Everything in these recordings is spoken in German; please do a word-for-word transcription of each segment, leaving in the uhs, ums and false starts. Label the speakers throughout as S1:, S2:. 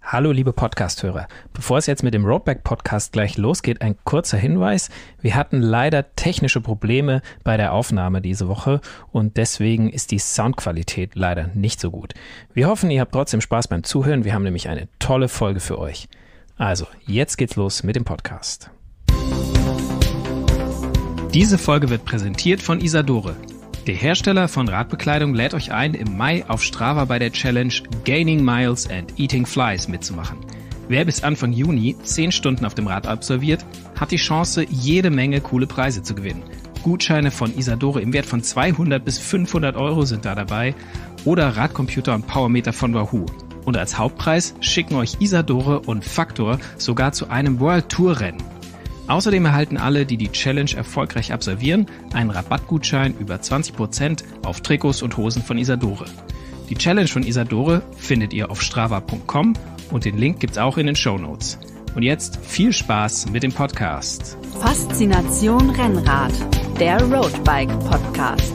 S1: Hallo liebe Podcast-Hörer. Bevor es jetzt mit dem Roadbike-Podcast gleich losgeht, ein kurzer Hinweis. Wir hatten leider technische Probleme bei der Aufnahme diese Woche und deswegen ist die Soundqualität leider nicht so gut. Wir hoffen, ihr habt trotzdem Spaß beim Zuhören. Wir haben nämlich eine tolle Folge für euch. Also, jetzt geht's los mit dem Podcast. Diese Folge wird präsentiert von Isadore. Der Hersteller von Radbekleidung lädt euch ein, im Mai auf Strava bei der Challenge Gaining Miles and Eating Flies mitzumachen. Wer bis Anfang Juni zehn Stunden auf dem Rad absolviert, hat die Chance, jede Menge coole Preise zu gewinnen. Gutscheine von Isadore im Wert von zweihundert bis fünfhundert Euro sind da dabei oder Radcomputer und Powermeter von Wahoo. Und als Hauptpreis schicken euch Isadore und Factor sogar zu einem World Tour Rennen. Außerdem erhalten alle, die die Challenge erfolgreich absolvieren, einen Rabattgutschein über zwanzig Prozent auf Trikots und Hosen von Isadore. Die Challenge von Isadore findet ihr auf strava punkt com und den Link gibt's auch in den Shownotes. Und jetzt viel Spaß mit dem Podcast.
S2: Faszination Rennrad, der Roadbike Podcast.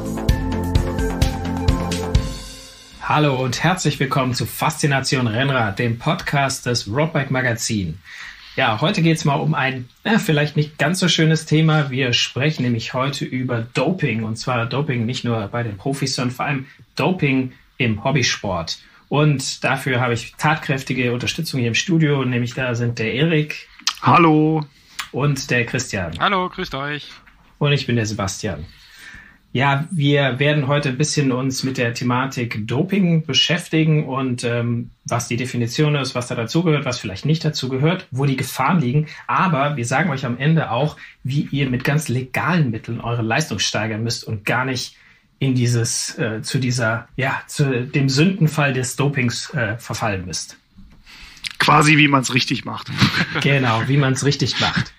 S1: Hallo und herzlich willkommen zu Faszination Rennrad, dem Podcast des Roadbike Magazin. Ja, heute geht es mal um ein äh, vielleicht nicht ganz so schönes Thema. Wir sprechen nämlich heute über Doping. Und zwar Doping nicht nur bei den Profis, sondern vor allem Doping im Hobbysport. Und dafür habe ich tatkräftige Unterstützung hier im Studio. Nämlich da sind der Erik.
S3: Hallo.
S1: Und der Christian.
S3: Hallo, grüßt euch.
S1: Und ich bin der Sebastian. Ja, wir werden heute ein bisschen uns mit der Thematik Doping beschäftigen und ähm, was die Definition ist, was da dazugehört, was vielleicht nicht dazugehört, wo die Gefahren liegen. Aber wir sagen euch am Ende auch, wie ihr mit ganz legalen Mitteln eure Leistung steigern müsst und gar nicht in dieses äh, zu dieser ja zu dem Sündenfall des Dopings äh, verfallen müsst.
S3: Quasi wie man es richtig macht.
S1: Genau, wie man es richtig macht.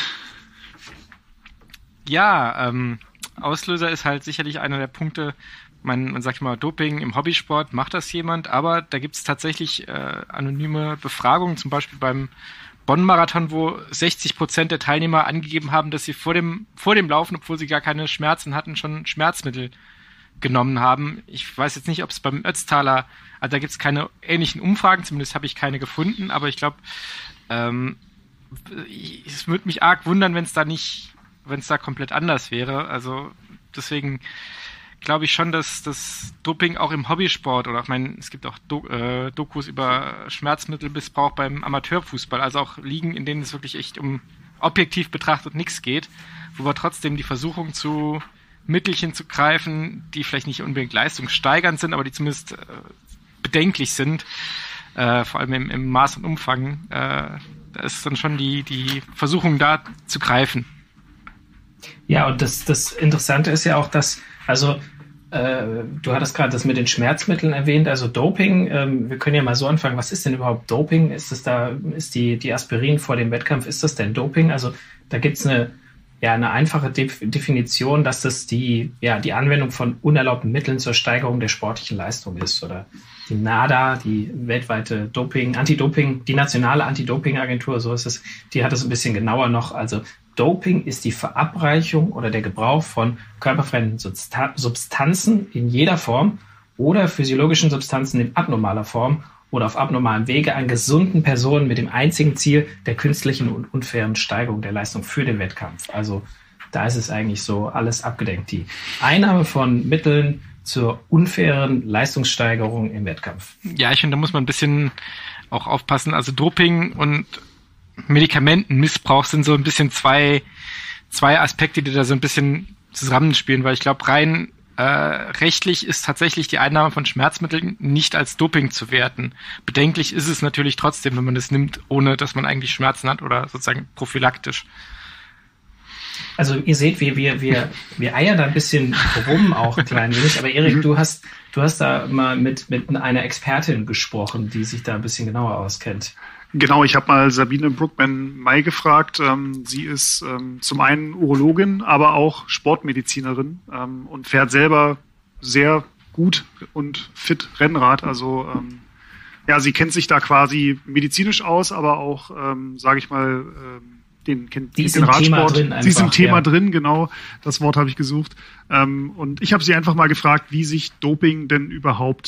S4: Ja, ähm. Auslöser ist halt sicherlich einer der Punkte, man, man sagt mal Doping im Hobbysport, macht das jemand, aber da gibt es tatsächlich äh, anonyme Befragungen, zum Beispiel beim Bonn-Marathon, wo sechzig Prozent der Teilnehmer angegeben haben, dass sie vor dem, vor dem Laufen, obwohl sie gar keine Schmerzen hatten, schon Schmerzmittel genommen haben. Ich weiß jetzt nicht, ob es beim Ötztaler, also da gibt es keine ähnlichen Umfragen, zumindest habe ich keine gefunden, aber ich glaube, ähm, es würde mich arg wundern, wenn es da nicht wenn es da komplett anders wäre. Also deswegen glaube ich schon, dass das Doping auch im Hobbysport oder ich meine, es gibt auch Do- äh, Dokus über Schmerzmittelmissbrauch beim Amateurfußball, also auch Ligen, in denen es wirklich echt um objektiv betrachtet nichts geht, wo wir trotzdem die Versuchung zu Mittelchen zu greifen, die vielleicht nicht unbedingt leistungssteigernd sind, aber die zumindest äh, bedenklich sind, äh, vor allem im, im Maß und Umfang. Äh, da ist dann schon die, die Versuchung da zu greifen.
S1: Ja, und das, das Interessante ist ja auch, dass, also äh, du hattest gerade das mit den Schmerzmitteln erwähnt, also Doping, ähm, wir können ja mal so anfangen, was ist denn überhaupt Doping? Ist es da, ist die, die Aspirin vor dem Wettkampf, ist das denn Doping? Also da gibt's eine, ja, eine einfache De- Definition, dass das die, ja, die Anwendung von unerlaubten Mitteln zur Steigerung der sportlichen Leistung ist, oder die NADA, die weltweite Doping, Anti-Doping, die nationale Anti-Doping-Agentur, so ist es, die hat es ein bisschen genauer noch, also Doping ist die Verabreichung oder der Gebrauch von körperfremden Substanzen in jeder Form oder physiologischen Substanzen in abnormaler Form oder auf abnormalem Wege an gesunden Personen mit dem einzigen Ziel der künstlichen und unfairen Steigerung der Leistung für den Wettkampf. Also da ist es eigentlich so alles abgedeckt. Die Einnahme von Mitteln zur unfairen Leistungssteigerung im Wettkampf.
S4: Ja, ich finde, da muss man ein bisschen auch aufpassen. Also Doping und Medikamentenmissbrauch sind so ein bisschen zwei, zwei Aspekte, die da so ein bisschen zusammenspielen, weil ich glaube, rein äh, rechtlich ist tatsächlich die Einnahme von Schmerzmitteln nicht als Doping zu werten. Bedenklich ist es natürlich trotzdem, wenn man das nimmt, ohne dass man eigentlich Schmerzen hat oder sozusagen prophylaktisch.
S1: Also ihr seht, wir, wir, wir, wir eiern da ein bisschen rum auch ein klein wenig, aber Erik, du hast, du hast da mal mit, mit einer Expertin gesprochen, die sich da ein bisschen genauer auskennt.
S3: Genau, ich habe mal Sabine Bruckmann-May gefragt. Ähm, sie ist ähm, zum einen Urologin, aber auch Sportmedizinerin ähm, und fährt selber sehr gut und fit Rennrad. Also ähm, ja, sie kennt sich da quasi medizinisch aus, aber auch, ähm, sage ich mal, ähm, den, den, den Radsport.
S1: Einfach,
S3: sie ist im Thema
S1: ja.
S3: drin, genau, das Wort habe ich gesucht. Ähm, und ich habe sie einfach mal gefragt, wie sich Doping denn überhaupt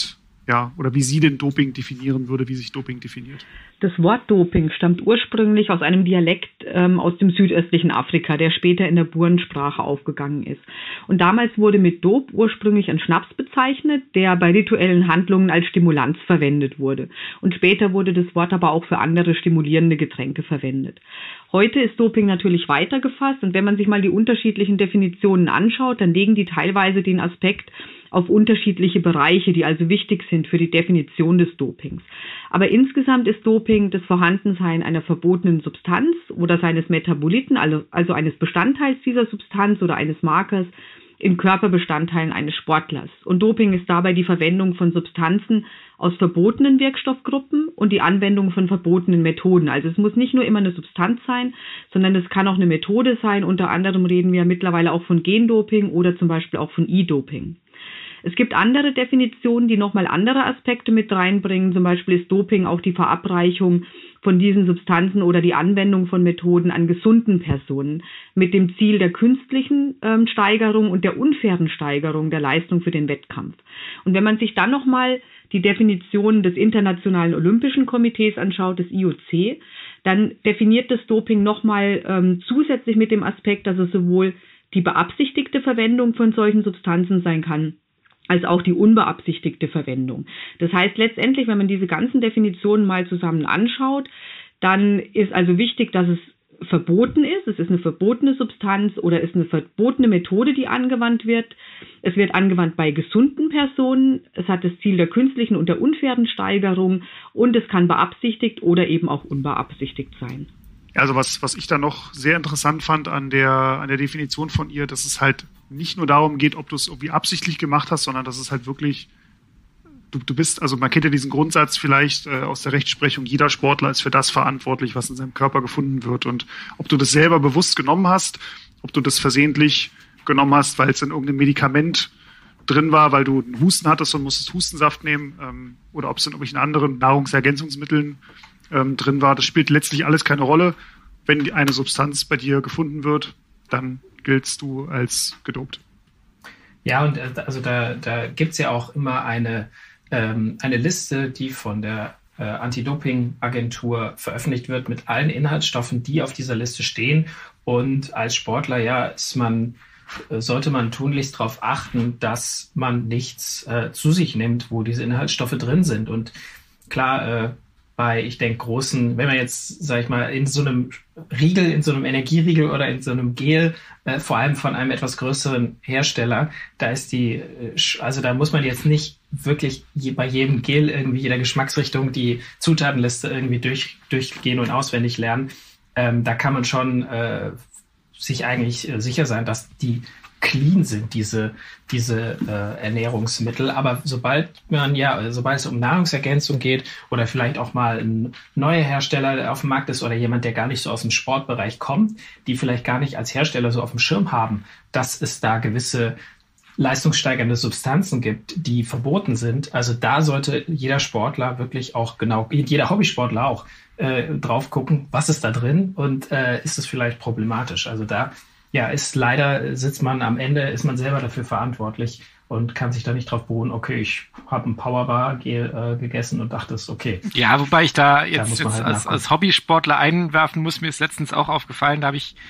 S3: ja, oder wie sie den Doping definieren würde, wie sich Doping definiert.
S5: Das Wort Doping stammt ursprünglich aus einem Dialekt ähm, aus dem südöstlichen Afrika, der später in der Burensprache aufgegangen ist. Und damals wurde mit Dop ursprünglich ein Schnaps bezeichnet, der bei rituellen Handlungen als Stimulanz verwendet wurde. Und später wurde das Wort aber auch für andere stimulierende Getränke verwendet. Heute ist Doping natürlich weiter gefasst und wenn man sich mal die unterschiedlichen Definitionen anschaut, dann legen die teilweise den Aspekt auf unterschiedliche Bereiche, die also wichtig sind für die Definition des Dopings. Aber insgesamt ist Doping das Vorhandensein einer verbotenen Substanz oder seines Metaboliten, also, also eines Bestandteils dieser Substanz oder eines Markers in Körperbestandteilen eines Sportlers. Und Doping ist dabei die Verwendung von Substanzen aus verbotenen Wirkstoffgruppen und die Anwendung von verbotenen Methoden. Also es muss nicht nur immer eine Substanz sein, sondern es kann auch eine Methode sein. Unter anderem reden wir mittlerweile auch von Gendoping oder zum Beispiel auch von E-Doping. Es gibt andere Definitionen, die nochmal andere Aspekte mit reinbringen. Zum Beispiel ist Doping auch die Verabreichung von diesen Substanzen oder die Anwendung von Methoden an gesunden Personen mit dem Ziel der künstlichen ähm, Steigerung und der unfairen Steigerung der Leistung für den Wettkampf. Und wenn man sich dann nochmal die Definition des Internationalen Olympischen Komitees anschaut, des I O C, dann definiert das Doping nochmal ähm, zusätzlich mit dem Aspekt, dass es sowohl die beabsichtigte Verwendung von solchen Substanzen sein kann, als auch die unbeabsichtigte Verwendung. Das heißt letztendlich, wenn man diese ganzen Definitionen mal zusammen anschaut, dann ist also wichtig, dass es verboten ist. Es ist eine verbotene Substanz oder ist eine verbotene Methode, die angewandt wird. Es wird angewandt bei gesunden Personen. Es hat das Ziel der künstlichen und der unfairen Steigerung und es kann beabsichtigt oder eben auch unbeabsichtigt sein.
S3: Also was, was ich da noch sehr interessant fand an der, an der Definition von ihr, dass es halt nicht nur darum geht, ob du es irgendwie absichtlich gemacht hast, sondern dass es halt wirklich, du, du bist, also man kennt ja diesen Grundsatz vielleicht äh, aus der Rechtsprechung, jeder Sportler ist für das verantwortlich, was in seinem Körper gefunden wird. Und ob du das selber bewusst genommen hast, ob du das versehentlich genommen hast, weil es in irgendeinem Medikament drin war, weil du einen Husten hattest und musstest Hustensaft nehmen, ähm, oder ob es in irgendwelchen anderen Nahrungsergänzungsmitteln ähm, drin war, das spielt letztlich alles keine Rolle. Wenn eine Substanz bei dir gefunden wird, dann giltst du als gedopt.
S1: Ja, und also da, da gibt es ja auch immer eine, ähm, eine Liste, die von der äh, Anti-Doping-Agentur veröffentlicht wird mit allen Inhaltsstoffen, die auf dieser Liste stehen. Und als Sportler, ja, ist man, äh, sollte man tunlichst darauf achten, dass man nichts äh, zu sich nimmt, wo diese Inhaltsstoffe drin sind. Und klar, äh, bei, ich denke, großen, wenn man jetzt, sag ich mal, in so einem Riegel, in so einem Energieriegel oder in so einem Gel, äh, vor allem von einem etwas größeren Hersteller, da ist die, also da muss man jetzt nicht wirklich je, bei jedem Gel irgendwie jeder Geschmacksrichtung die Zutatenliste irgendwie durch, durchgehen und auswendig lernen. Ähm, da kann man schon äh, sich eigentlich äh, sicher sein, dass die clean sind, diese, diese äh, Ernährungsmittel. Aber sobald man ja, sobald es um Nahrungsergänzung geht oder vielleicht auch mal ein neuer Hersteller, der auf dem Markt ist oder jemand, der gar nicht so aus dem Sportbereich kommt, die vielleicht gar nicht als Hersteller so auf dem Schirm haben, dass es da gewisse leistungssteigernde Substanzen gibt, die verboten sind. Also da sollte jeder Sportler wirklich auch genau, jeder Hobbysportler auch äh, drauf gucken, was ist da drin und äh, ist es vielleicht problematisch. Also da Ja, ist leider, sitzt man am Ende, ist man selber dafür verantwortlich und kann sich da nicht drauf beruhen, okay, ich habe ein Powerbar äh, gegessen und dachte, es ist okay.
S4: Ja, wobei ich da jetzt,
S1: da
S4: jetzt
S1: halt
S4: als, als Hobbysportler einwerfen muss, mir ist letztens auch aufgefallen, da habe ich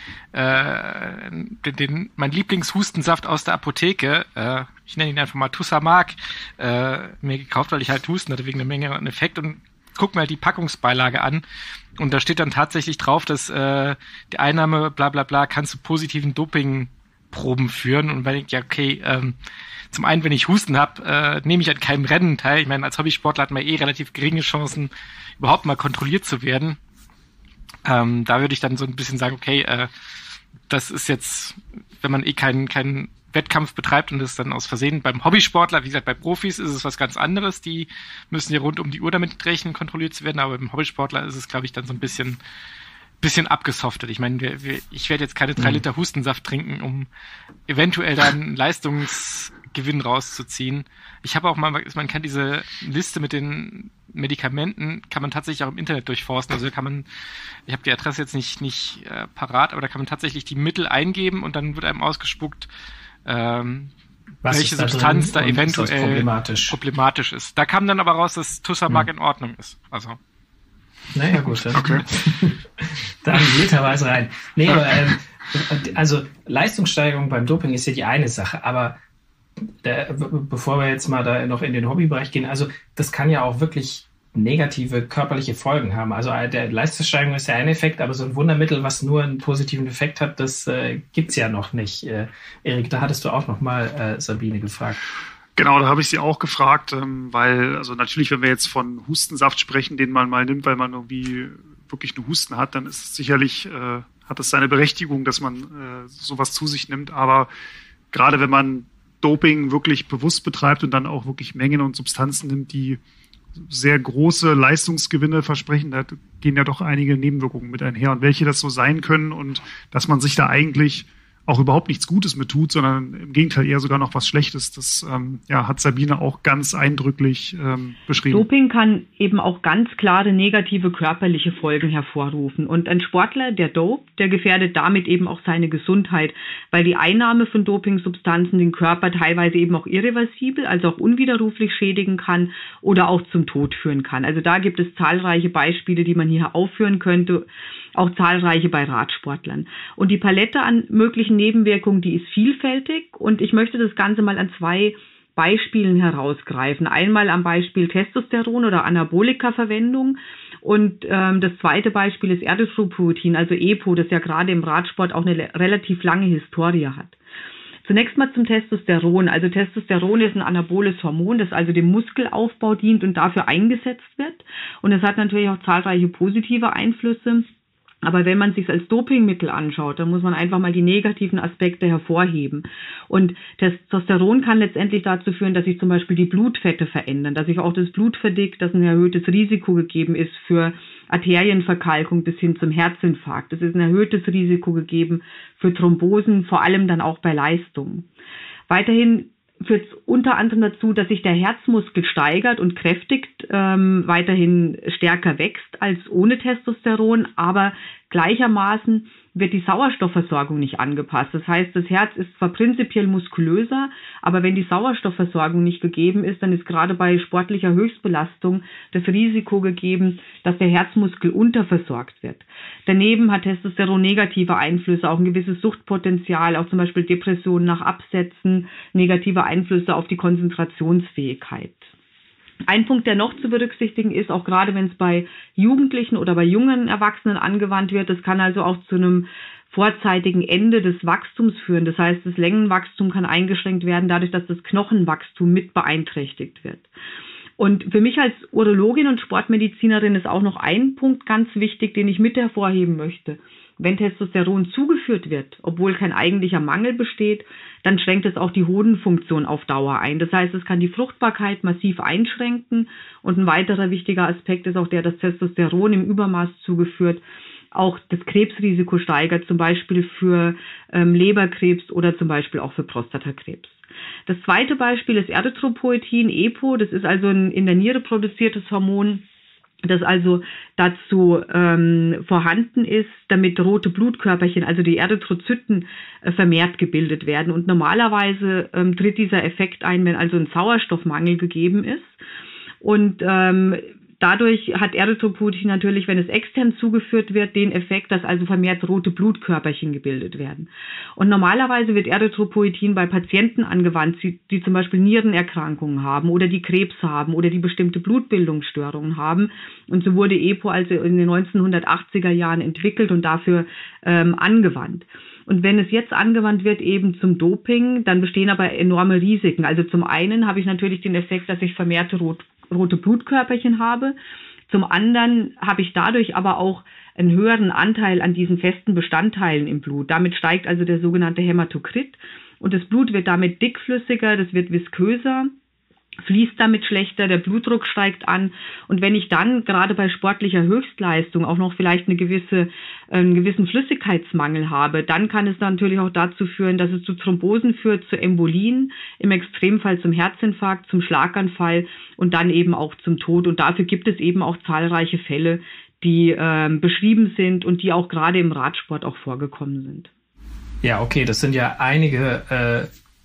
S4: äh, den, den, mein Lieblingshustensaft aus der Apotheke, äh, ich nenne ihn einfach mal Tussamark, äh, mir gekauft, weil ich halt Husten hatte wegen einer Menge und Effekt und guck mal die Packungsbeilage an und da steht dann tatsächlich drauf, dass äh, die Einnahme bla bla bla kann zu positiven Dopingproben führen und wenn ich, ja okay, ähm, zum einen, wenn ich Husten habe, äh, nehme ich an keinem Rennen teil. Ich meine, als Hobbysportler hat man eh relativ geringe Chancen, überhaupt mal kontrolliert zu werden. Ähm, da würde ich dann so ein bisschen sagen, okay, äh, das ist jetzt, wenn man eh keinen keinen Wettkampf betreibt und das dann aus Versehen beim Hobbysportler, wie gesagt, bei Profis ist es was ganz anderes, die müssen ja rund um die Uhr damit rechnen, kontrolliert zu werden, aber beim Hobbysportler ist es, glaube ich, dann so ein bisschen bisschen abgesoftet. Ich meine, wir, wir, ich werde jetzt keine drei Liter Hustensaft trinken, um eventuell dann einen Leistungsgewinn rauszuziehen. Ich habe auch mal, man kann diese Liste mit den Medikamenten, kann man tatsächlich auch im Internet durchforsten. Also kann man, ich habe die Adresse jetzt nicht nicht äh, parat, aber da kann man tatsächlich die Mittel eingeben und dann wird einem ausgespuckt, ähm,
S1: Was
S4: welche
S1: da
S4: Substanz da eventuell
S1: problematisch?
S4: problematisch ist. Da kam dann aber raus, dass Tusabak hm. in Ordnung ist. Also.
S1: Naja, gut. Dann, okay. dann literweise rein. Nee, aber, ähm, also Leistungssteigerung beim Doping ist ja die eine Sache, aber der, bevor wir jetzt mal da noch in den Hobbybereich gehen, also das kann ja auch wirklich negative körperliche Folgen haben. Also der Leistungssteigerung ist ja ein Effekt, aber so ein Wundermittel, was nur einen positiven Effekt hat, das äh, gibt's ja noch nicht. Äh, Erik, da hattest du auch noch mal äh, Sabine gefragt.
S3: Genau, da habe ich sie auch gefragt, ähm, weil, also natürlich, wenn wir jetzt von Hustensaft sprechen, den man mal nimmt, weil man irgendwie wirklich einen Husten hat, dann ist es sicherlich, äh, hat es seine Berechtigung, dass man äh, sowas zu sich nimmt. Aber gerade wenn man Doping wirklich bewusst betreibt und dann auch wirklich Mengen und Substanzen nimmt, die sehr große Leistungsgewinne versprechen, da gehen ja doch einige Nebenwirkungen mit einher. Und welche das so sein können und dass man sich da eigentlich auch überhaupt nichts Gutes mit tut, sondern im Gegenteil eher sogar noch was Schlechtes. Das ähm, ja, hat Sabine auch ganz eindrücklich ähm, beschrieben.
S5: Doping kann eben auch ganz klare negative körperliche Folgen hervorrufen. Und ein Sportler, der dopt, der gefährdet damit eben auch seine Gesundheit, weil die Einnahme von Dopingsubstanzen den Körper teilweise eben auch irreversibel, also auch unwiderruflich schädigen kann oder auch zum Tod führen kann. Also da gibt es zahlreiche Beispiele, die man hier aufführen könnte, auch zahlreiche bei Radsportlern. Und die Palette an möglichen Nebenwirkungen, die ist vielfältig und ich möchte das Ganze mal an zwei Beispielen herausgreifen. Einmal am Beispiel Testosteron oder Anabolika-Verwendung und ähm, das zweite Beispiel ist Erythropoietin, also E P O, das ja gerade im Radsport auch eine relativ lange Historie hat. Zunächst mal zum Testosteron. Also Testosteron ist ein anaboles Hormon, das also dem Muskelaufbau dient und dafür eingesetzt wird. Und es hat natürlich auch zahlreiche positive Einflüsse. Aber wenn man es sich als Dopingmittel anschaut, dann muss man einfach mal die negativen Aspekte hervorheben. Und Testosteron kann letztendlich dazu führen, dass sich zum Beispiel die Blutfette verändern, dass sich auch das Blut verdickt, dass ein erhöhtes Risiko gegeben ist für Arterienverkalkung bis hin zum Herzinfarkt. Es ist ein erhöhtes Risiko gegeben für Thrombosen, vor allem dann auch bei Leistung. Weiterhin führt es unter anderem dazu, dass sich der Herzmuskel steigert und kräftigt, ähm, weiterhin stärker wächst als ohne Testosteron, aber gleichermaßen wird die Sauerstoffversorgung nicht angepasst. Das heißt, das Herz ist zwar prinzipiell muskulöser, aber wenn die Sauerstoffversorgung nicht gegeben ist, dann ist gerade bei sportlicher Höchstbelastung das Risiko gegeben, dass der Herzmuskel unterversorgt wird. Daneben hat Testosteron negative Einflüsse, auch ein gewisses Suchtpotenzial, auch zum Beispiel Depressionen nach Absätzen, negative Einflüsse auf die Konzentrationsfähigkeit. Ein Punkt, der noch zu berücksichtigen ist, auch gerade wenn es bei Jugendlichen oder bei jungen Erwachsenen angewandt wird, das kann also auch zu einem vorzeitigen Ende des Wachstums führen. Das heißt, das Längenwachstum kann eingeschränkt werden, dadurch, dass das Knochenwachstum mit beeinträchtigt wird. Und für mich als Urologin und Sportmedizinerin ist auch noch ein Punkt ganz wichtig, den ich mit hervorheben möchte. Wenn Testosteron zugeführt wird, obwohl kein eigentlicher Mangel besteht, dann schränkt es auch die Hodenfunktion auf Dauer ein. Das heißt, es kann die Fruchtbarkeit massiv einschränken. Und ein weiterer wichtiger Aspekt ist auch der, dass Testosteron im Übermaß zugeführt auch das Krebsrisiko steigert, zum Beispiel für ähm, Leberkrebs oder zum Beispiel auch für Prostatakrebs. Das zweite Beispiel ist Erythropoietin, E P O. Das ist also ein in der Niere produziertes Hormon, das also dazu ähm, vorhanden ist, damit rote Blutkörperchen, also die Erythrozyten, äh, vermehrt gebildet werden. Und normalerweise ähm, tritt dieser Effekt ein, wenn also ein Sauerstoffmangel gegeben ist. Und ähm, dadurch hat Erythropoietin natürlich, wenn es extern zugeführt wird, den Effekt, dass also vermehrt rote Blutkörperchen gebildet werden. Und normalerweise wird Erythropoietin bei Patienten angewandt, die, die zum Beispiel Nierenerkrankungen haben oder die Krebs haben oder die bestimmte Blutbildungsstörungen haben. Und so wurde E P O also in den neunzehnhundertachtziger Jahren entwickelt und dafür ähm, angewandt. Und wenn es jetzt angewandt wird eben zum Doping, dann bestehen aber enorme Risiken. Also zum einen habe ich natürlich den Effekt, dass ich vermehrt rot rote Blutkörperchen habe. Zum anderen habe ich dadurch aber auch einen höheren Anteil an diesen festen Bestandteilen im Blut. Damit steigt also der sogenannte Hämatokrit und das Blut wird damit dickflüssiger, das wird visköser, fließt damit schlechter, der Blutdruck steigt an. Und wenn ich dann gerade bei sportlicher Höchstleistung auch noch vielleicht eine gewisse, einen gewissen Flüssigkeitsmangel habe, dann kann es natürlich auch dazu führen, dass es zu Thrombosen führt, zu Embolien, im Extremfall zum Herzinfarkt, zum Schlaganfall und dann eben auch zum Tod. Und dafür gibt es eben auch zahlreiche Fälle, die äh, beschrieben sind und die auch gerade im Radsport auch vorgekommen sind.
S1: Ja, okay, das sind ja einige äh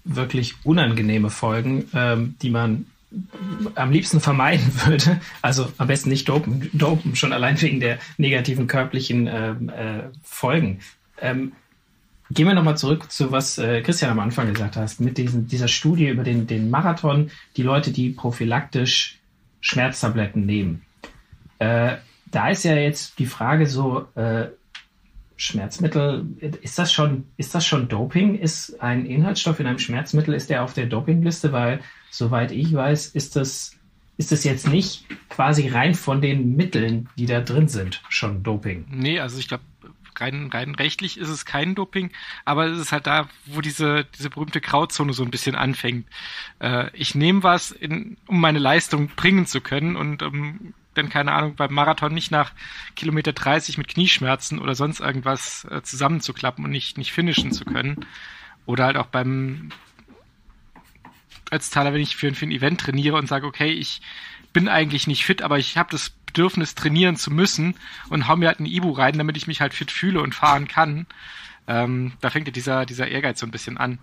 S1: wirklich unangenehme Folgen, ähm, die man am liebsten vermeiden würde. Also am besten nicht dopen, dopen schon allein wegen der negativen körperlichen ähm, äh, Folgen. Ähm, gehen wir nochmal zurück zu was äh, Christian am Anfang gesagt hast, mit diesen, dieser Studie über den, den Marathon, die Leute, die prophylaktisch Schmerztabletten nehmen. Äh, da ist ja jetzt die Frage so, äh, Schmerzmittel, ist das schon, ist das schon Doping? Ist ein Inhaltsstoff in einem Schmerzmittel, ist der auf der Dopingliste? Weil, soweit ich weiß, ist das, ist das jetzt nicht quasi rein von den Mitteln, die da drin sind, schon Doping.
S4: Nee, also ich glaube, rein, rein rechtlich ist es kein Doping, aber es ist halt da, wo diese, diese berühmte Grauzone so ein bisschen anfängt. Äh, ich nehme was, in, um meine Leistung bringen zu können und um dann, keine Ahnung, beim Marathon nicht nach Kilometer dreißig mit Knieschmerzen oder sonst irgendwas äh, zusammenzuklappen und nicht, nicht finishen zu können. Oder halt auch beim als Taler, wenn ich für, für ein Event trainiere und sage, okay, ich bin eigentlich nicht fit, aber ich habe das Bedürfnis, trainieren zu müssen und hau mir halt ein Ibu rein, damit ich mich halt fit fühle und fahren kann. Ähm, da fängt ja dieser, dieser Ehrgeiz so ein bisschen an.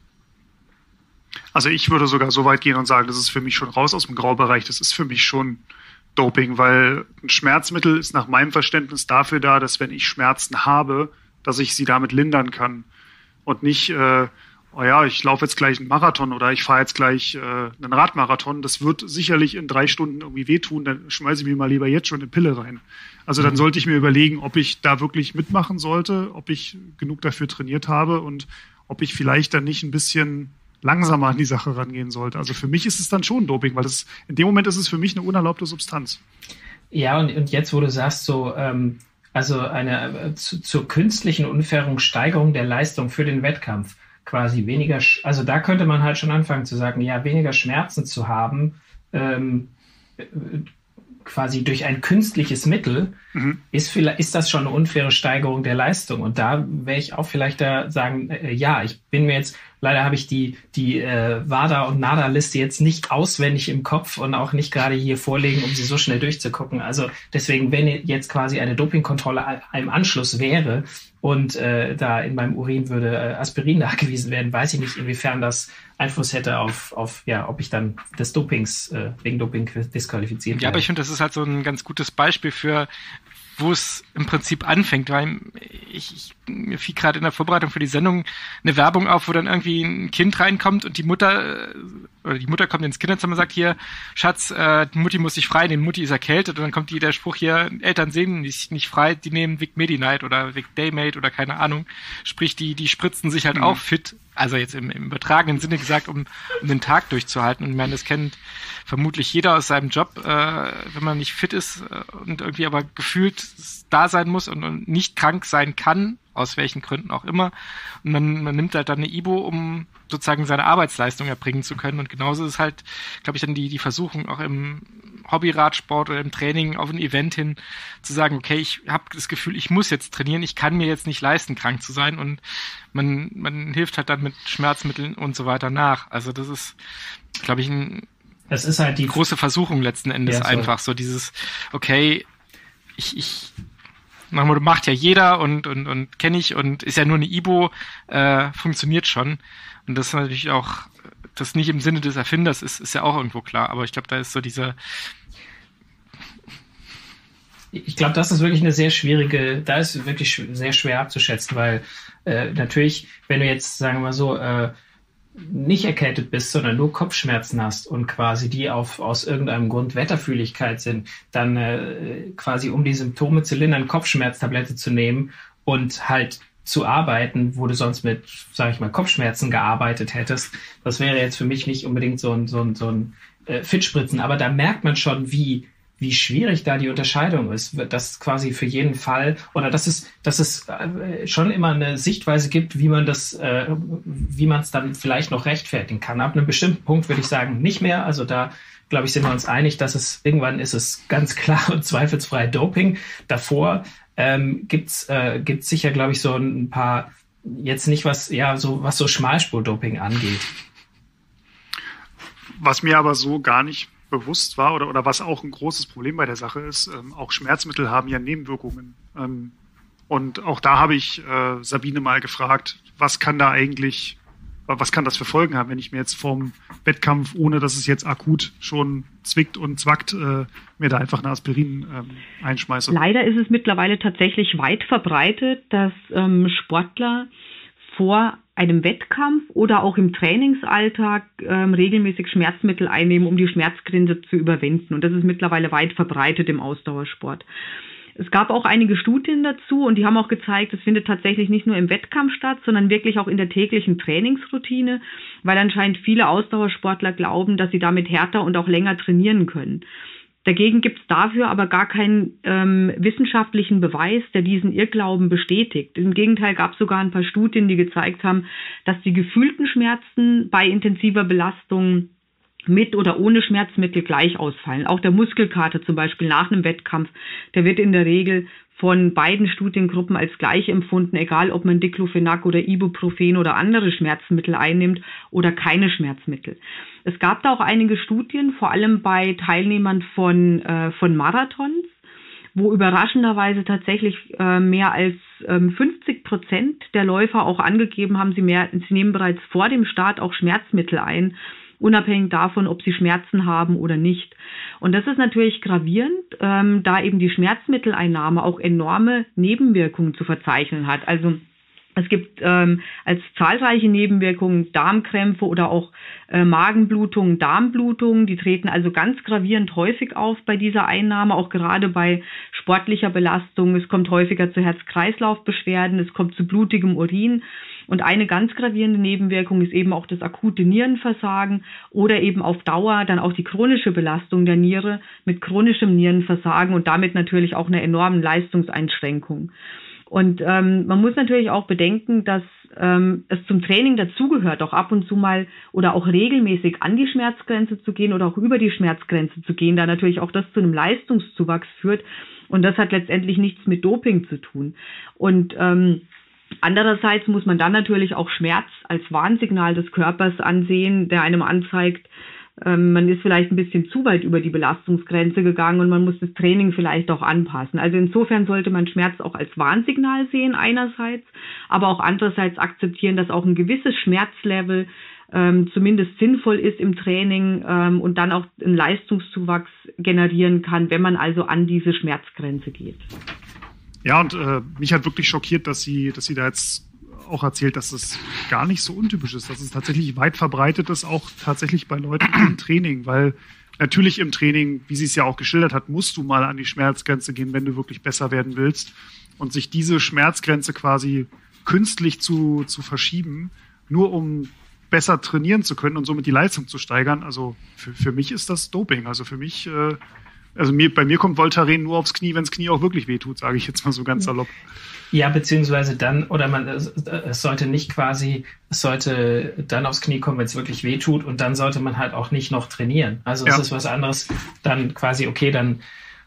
S3: Also ich würde sogar so weit gehen und sagen, das ist für mich schon raus aus dem Graubereich, das ist für mich schon Doping, weil ein Schmerzmittel ist nach meinem Verständnis dafür da, dass wenn ich Schmerzen habe, dass ich sie damit lindern kann und nicht, äh, oh ja, ich laufe jetzt gleich einen Marathon oder ich fahre jetzt gleich äh, einen Radmarathon, das wird sicherlich in drei Stunden irgendwie wehtun, dann schmeiße ich mir mal lieber jetzt schon eine Pille rein. Also dann sollte ich mir überlegen, ob ich da wirklich mitmachen sollte, ob ich genug dafür trainiert habe und ob ich vielleicht dann nicht ein bisschen langsamer an die Sache rangehen sollte. Also für mich ist es dann schon Doping, weil das in dem Moment ist es für mich eine unerlaubte Substanz.
S1: Ja, und, und jetzt, wo du sagst, so, ähm, also eine äh, zu, zur künstlichen Unfairen Steigerung der Leistung für den Wettkampf, quasi weniger, also da könnte man halt schon anfangen zu sagen, ja, weniger Schmerzen zu haben, ähm, äh, quasi durch ein künstliches Mittel, mhm. ist vielleicht, ist das schon eine unfaire Steigerung der Leistung. Und da wäre ich auch vielleicht da sagen, äh, ja, ich bin mir jetzt, leider habe ich die, die äh, WADA und NADA-Liste jetzt nicht auswendig im Kopf und auch nicht gerade hier vorlegen, um sie so schnell durchzugucken. Also deswegen, wenn jetzt quasi eine Dopingkontrolle im Anschluss wäre und äh, da in meinem Urin würde äh, Aspirin nachgewiesen werden, weiß ich nicht, inwiefern das Einfluss hätte auf, auf ja, ob ich dann des Dopings, äh, wegen Doping disqualifiziert werde.
S4: Ja, aber ich finde, das ist halt so ein ganz gutes Beispiel für, wo es im Prinzip anfängt, weil ich, ich mir fiel gerade in der Vorbereitung für die Sendung eine Werbung auf, wo dann irgendwie ein Kind reinkommt und die Mutter oder die Mutter kommt ins Kinderzimmer und sagt, hier, Schatz, äh, die Mutti muss sich frei nehmen, Mutti ist erkältet, und dann kommt die, der Spruch hier, Eltern sehen sich nicht frei, die nehmen Vic Medi-Night oder Vic Daymate oder keine Ahnung, sprich, die die spritzen sich halt mhm. auch fit, also jetzt im, im übertragenen Sinne gesagt, um, um den Tag durchzuhalten, und ich meine, das kennt vermutlich jeder aus seinem Job, äh, wenn man nicht fit ist äh, und irgendwie aber gefühlt da sein muss und, und nicht krank sein kann, aus welchen Gründen auch immer. Und man, man nimmt halt dann eine Ibo, um sozusagen seine Arbeitsleistung erbringen zu können. Und genauso ist halt, glaube ich, dann die, die Versuchung auch im Hobbyradsport oder im Training auf ein Event hin zu sagen, okay, ich habe das Gefühl, ich muss jetzt trainieren, ich kann mir jetzt nicht leisten, krank zu sein. Und man, man hilft halt dann mit Schmerzmitteln und so weiter nach. Also das ist, glaube ich, ein
S1: Es ist halt die
S4: große Versuchung letzten Endes, ja, so. Einfach so dieses, okay, ich, ich macht ja jeder und und und kenne ich und ist ja nur eine Ibo, äh, funktioniert schon. Und das ist natürlich auch, das nicht im Sinne des Erfinders ist, ist ja auch irgendwo klar. Aber ich glaube, da ist so diese...
S1: Ich glaube, das ist wirklich eine sehr schwierige, da ist wirklich sehr schwer abzuschätzen, weil äh, natürlich, wenn du jetzt, sagen wir mal so, äh, nicht erkältet bist, sondern nur Kopfschmerzen hast und quasi die auf aus irgendeinem Grund Wetterfühligkeit sind, dann äh, quasi um die Symptome zu lindern, Kopfschmerztablette zu nehmen und halt zu arbeiten, wo du sonst mit, sage ich mal, Kopfschmerzen gearbeitet hättest. Das wäre jetzt für mich nicht unbedingt so ein so ein so ein äh, Fitspritzen, aber da merkt man schon, wie wie schwierig da die Unterscheidung ist, dass quasi für jeden Fall, oder dass es, dass es schon immer eine Sichtweise gibt, wie man das, äh, wie man es dann vielleicht noch rechtfertigen kann. Ab einem bestimmten Punkt würde ich sagen, nicht mehr. Also da, glaube ich, sind wir uns einig, dass es, irgendwann ist es ganz klar und zweifelsfrei Doping. Davor ähm, gibt's, äh, gibt's sicher, glaube ich, so ein paar, jetzt nicht was, ja, so, was so Schmalspur-Doping angeht.
S3: Was mir aber so gar nicht bewusst war oder, oder was auch ein großes Problem bei der Sache ist, ähm, auch Schmerzmittel haben ja Nebenwirkungen. Ähm, und auch da habe ich äh, Sabine mal gefragt, was kann da eigentlich was kann das für Folgen haben, wenn ich mir jetzt vorm Wettkampf, ohne dass es jetzt akut schon zwickt und zwackt, äh, mir da einfach eine Aspirin ähm, einschmeiße?
S5: Leider ist es mittlerweile tatsächlich weit verbreitet, dass ähm, Sportler vor einem Wettkampf oder auch im Trainingsalltag ähm, regelmäßig Schmerzmittel einnehmen, um die Schmerzgrenze zu überwinden. Und das ist mittlerweile weit verbreitet im Ausdauersport. Es gab auch einige Studien dazu und die haben auch gezeigt, es findet tatsächlich nicht nur im Wettkampf statt, sondern wirklich auch in der täglichen Trainingsroutine, weil anscheinend viele Ausdauersportler glauben, dass sie damit härter und auch länger trainieren können. Dagegen gibt es dafür aber gar keinen ähm, wissenschaftlichen Beweis, der diesen Irrglauben bestätigt. Im Gegenteil gab es sogar ein paar Studien, die gezeigt haben, dass die gefühlten Schmerzen bei intensiver Belastung mit oder ohne Schmerzmittel gleich ausfallen. Auch der Muskelkater zum Beispiel nach einem Wettkampf, der wird in der Regel von beiden Studiengruppen als gleich empfunden, egal ob man Diclofenac oder Ibuprofen oder andere Schmerzmittel einnimmt oder keine Schmerzmittel. Es gab da auch einige Studien, vor allem bei Teilnehmern von, äh, von Marathons, wo überraschenderweise tatsächlich äh, mehr als ähm, fünfzig Prozent der Läufer auch angegeben haben, sie, mehr, sie nehmen bereits vor dem Start auch Schmerzmittel ein, unabhängig davon, ob sie Schmerzen haben oder nicht. Und das ist natürlich gravierend, ähm, da eben die Schmerzmitteleinnahme auch enorme Nebenwirkungen zu verzeichnen hat. Also es gibt ähm, als zahlreiche Nebenwirkungen Darmkrämpfe oder auch äh, Magenblutungen, Darmblutungen. Die treten also ganz gravierend häufig auf bei dieser Einnahme, auch gerade bei sportlicher Belastung. Es kommt häufiger zu Herz-Kreislauf-Beschwerden, es kommt zu blutigem Urin. Und eine ganz gravierende Nebenwirkung ist eben auch das akute Nierenversagen oder eben auf Dauer dann auch die chronische Belastung der Niere mit chronischem Nierenversagen und damit natürlich auch einer enormen Leistungseinschränkung. Und ähm, man muss natürlich auch bedenken, dass ähm, es zum Training dazugehört, auch ab und zu mal oder auch regelmäßig an die Schmerzgrenze zu gehen oder auch über die Schmerzgrenze zu gehen, da natürlich auch das zu einem Leistungszuwachs führt. Und das hat letztendlich nichts mit Doping zu tun. Und ähm, andererseits muss man dann natürlich auch Schmerz als Warnsignal des Körpers ansehen, der einem anzeigt, ähm, man ist vielleicht ein bisschen zu weit über die Belastungsgrenze gegangen und man muss das Training vielleicht auch anpassen. Also insofern sollte man Schmerz auch als Warnsignal sehen einerseits, aber auch andererseits akzeptieren, dass auch ein gewisses Schmerzlevel ähm, zumindest sinnvoll ist im Training ähm, und dann auch einen Leistungszuwachs generieren kann, wenn man also an diese Schmerzgrenze geht.
S3: Ja, und äh, mich hat wirklich schockiert, dass sie, dass sie da jetzt auch erzählt, dass es gar nicht so untypisch ist, dass es tatsächlich weit verbreitet ist, auch tatsächlich bei Leuten im Training, weil natürlich im Training, wie sie es ja auch geschildert hat, musst du mal an die Schmerzgrenze gehen, wenn du wirklich besser werden willst. Und sich diese Schmerzgrenze quasi künstlich zu, zu verschieben, nur um besser trainieren zu können und somit die Leistung zu steigern. Also für, für mich ist das Doping. Also für mich, äh, also mir, bei mir kommt Voltaren nur aufs Knie, wenn das Knie auch wirklich wehtut, sage ich jetzt mal so ganz salopp.
S1: Ja, beziehungsweise dann, oder man, es sollte nicht quasi, es sollte dann aufs Knie kommen, wenn es wirklich wehtut, und dann sollte man halt auch nicht noch trainieren. Also es ja. ist was anderes, dann quasi, okay, dann,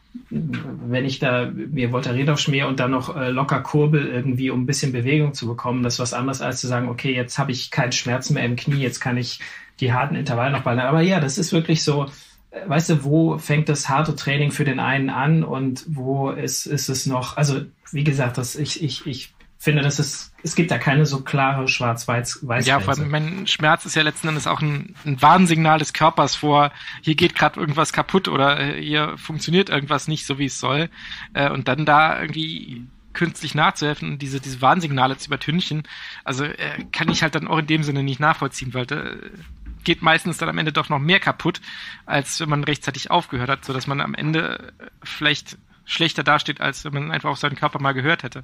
S1: wenn ich da mir Voltaren aufschmiere und dann noch äh, locker kurbel irgendwie, um ein bisschen Bewegung zu bekommen, das ist was anderes, als zu sagen, okay, jetzt habe ich keinen Schmerz mehr im Knie, jetzt kann ich die harten Intervalle noch ballern. Aber ja, das ist wirklich so, weißt du, wo fängt das harte Training für den einen an und wo ist, ist es noch, also wie gesagt, das, ich, ich, ich finde, das ist, es gibt da keine so klare Schwarz-Weiß-Grenze.
S4: Ja, vor allem, mein Schmerz ist ja letzten Endes auch ein, ein Warnsignal des Körpers vor, hier geht gerade irgendwas kaputt oder hier funktioniert irgendwas nicht so, wie es soll. Und dann da irgendwie künstlich nachzuhelfen und diese, diese Warnsignale zu übertünchen, also kann ich halt dann auch in dem Sinne nicht nachvollziehen, weil da geht meistens dann am Ende doch noch mehr kaputt, als wenn man rechtzeitig aufgehört hat, sodass man am Ende vielleicht schlechter dasteht, als wenn man einfach auf seinen Körper mal gehört hätte.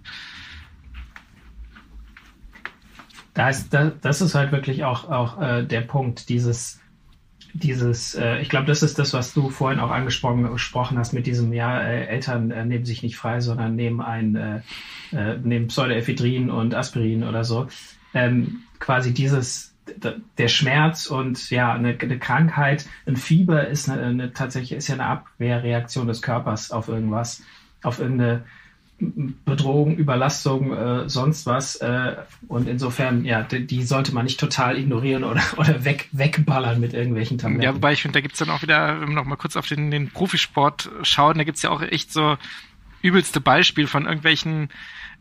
S1: Da ist, da, das ist halt wirklich auch, auch äh, der Punkt, dieses, dieses, äh, ich glaube, das ist das, was du vorhin auch angesprochen gesprochen hast mit diesem, ja, äh, Eltern äh, nehmen sich nicht frei, sondern nehmen ein, äh, äh, nehmen Pseudoephedrin und Aspirin oder so. Ähm, quasi dieses, der Schmerz und ja, eine, eine Krankheit, ein Fieber ist eine, eine tatsächlich ist ja eine Abwehrreaktion des Körpers auf irgendwas, auf irgendeine Bedrohung, Überlastung, äh, sonst was. Äh, und insofern, ja, die, die sollte man nicht total ignorieren oder, oder weg, wegballern mit irgendwelchen Tabletten.
S4: Ja, wobei ich finde, da gibt's dann auch wieder, wenn wir noch mal kurz auf den, den Profisport schauen, da gibt's ja auch echt so übelste Beispiel von irgendwelchen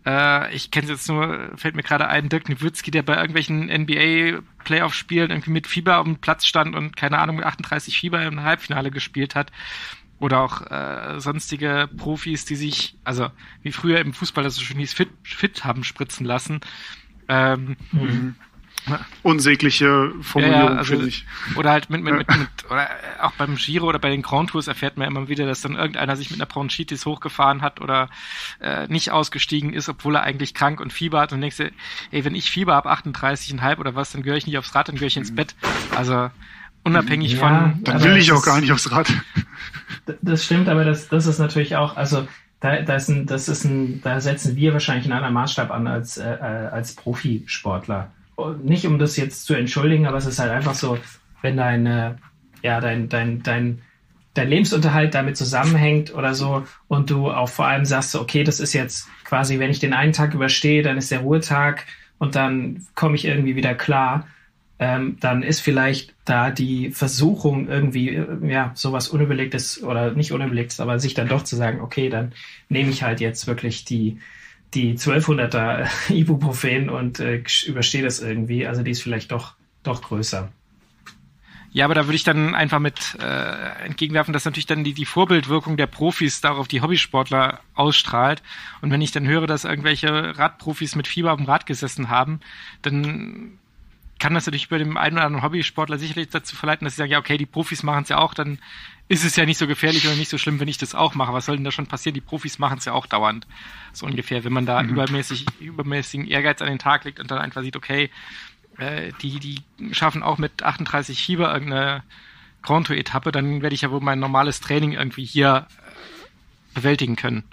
S4: Äh, ich kenne es jetzt nur, fällt mir gerade ein, Dirk Nowitzki, der bei irgendwelchen N B A-Playoff-Spielen irgendwie mit Fieber auf dem Platz stand und, keine Ahnung, mit achtunddreißig Fieber im Halbfinale gespielt hat. Oder auch äh, sonstige Profis, die sich, also wie früher im Fußball, das so schön hieß, fit, fit haben spritzen lassen. Ähm,
S3: mhm. Unsägliche Formulierung,
S4: ja, also,
S3: finde ich.
S4: Oder halt mit, mit, mit, mit oder auch beim Giro oder bei den Grand Tours erfährt man immer wieder, dass dann irgendeiner sich mit einer Bronchitis hochgefahren hat oder äh, nicht ausgestiegen ist, obwohl er eigentlich krank und Fieber hat und denkst du, ey, wenn ich Fieber habe, achtunddreißig Komma fünf oder was, dann gehöre ich nicht aufs Rad, dann gehöre ich ins Bett. Also unabhängig
S1: ja,
S4: von...
S3: Dann will ich auch gar nicht aufs Rad.
S1: Das stimmt, aber das, das ist natürlich auch, also da, da, ist ein, das ist ein, da setzen wir wahrscheinlich einen anderen Maßstab an als, äh, als Profisportler. Nicht um das jetzt zu entschuldigen, aber es ist halt einfach so, wenn deine, ja, dein, dein, dein, dein Lebensunterhalt damit zusammenhängt oder so und du auch vor allem sagst, so, okay, das ist jetzt quasi, wenn ich den einen Tag überstehe, dann ist der Ruhetag und dann komme ich irgendwie wieder klar, ähm, dann ist vielleicht da die Versuchung irgendwie, ja, sowas Unüberlegtes oder nicht Unüberlegtes, aber sich dann doch zu sagen, okay, dann nehme ich halt jetzt wirklich die die zwölfhunderter Ibuprofen und äh, überstehe das irgendwie. Also die ist vielleicht doch doch größer.
S4: Ja, aber da würde ich dann einfach mit äh, entgegenwerfen, dass natürlich dann die, die Vorbildwirkung der Profis darauf die Hobbysportler ausstrahlt. Und wenn ich dann höre, dass irgendwelche Radprofis mit Fieber auf dem Rad gesessen haben, dann kann das natürlich bei dem einen oder anderen Hobbysportler sicherlich dazu verleiten, dass sie sagen, ja, okay, die Profis machen es ja auch, dann ist es ja nicht so gefährlich oder nicht so schlimm, wenn ich das auch mache. Was soll denn da schon passieren? Die Profis machen es ja auch dauernd. So ungefähr, wenn man da mhm. übermäßig, übermäßigen Ehrgeiz an den Tag legt und dann einfach sieht, okay, äh, die, die schaffen auch mit achtunddreißig Fieber irgendeine Grand Tour-Etappe, dann werde ich ja wohl mein normales Training irgendwie hier äh, bewältigen können.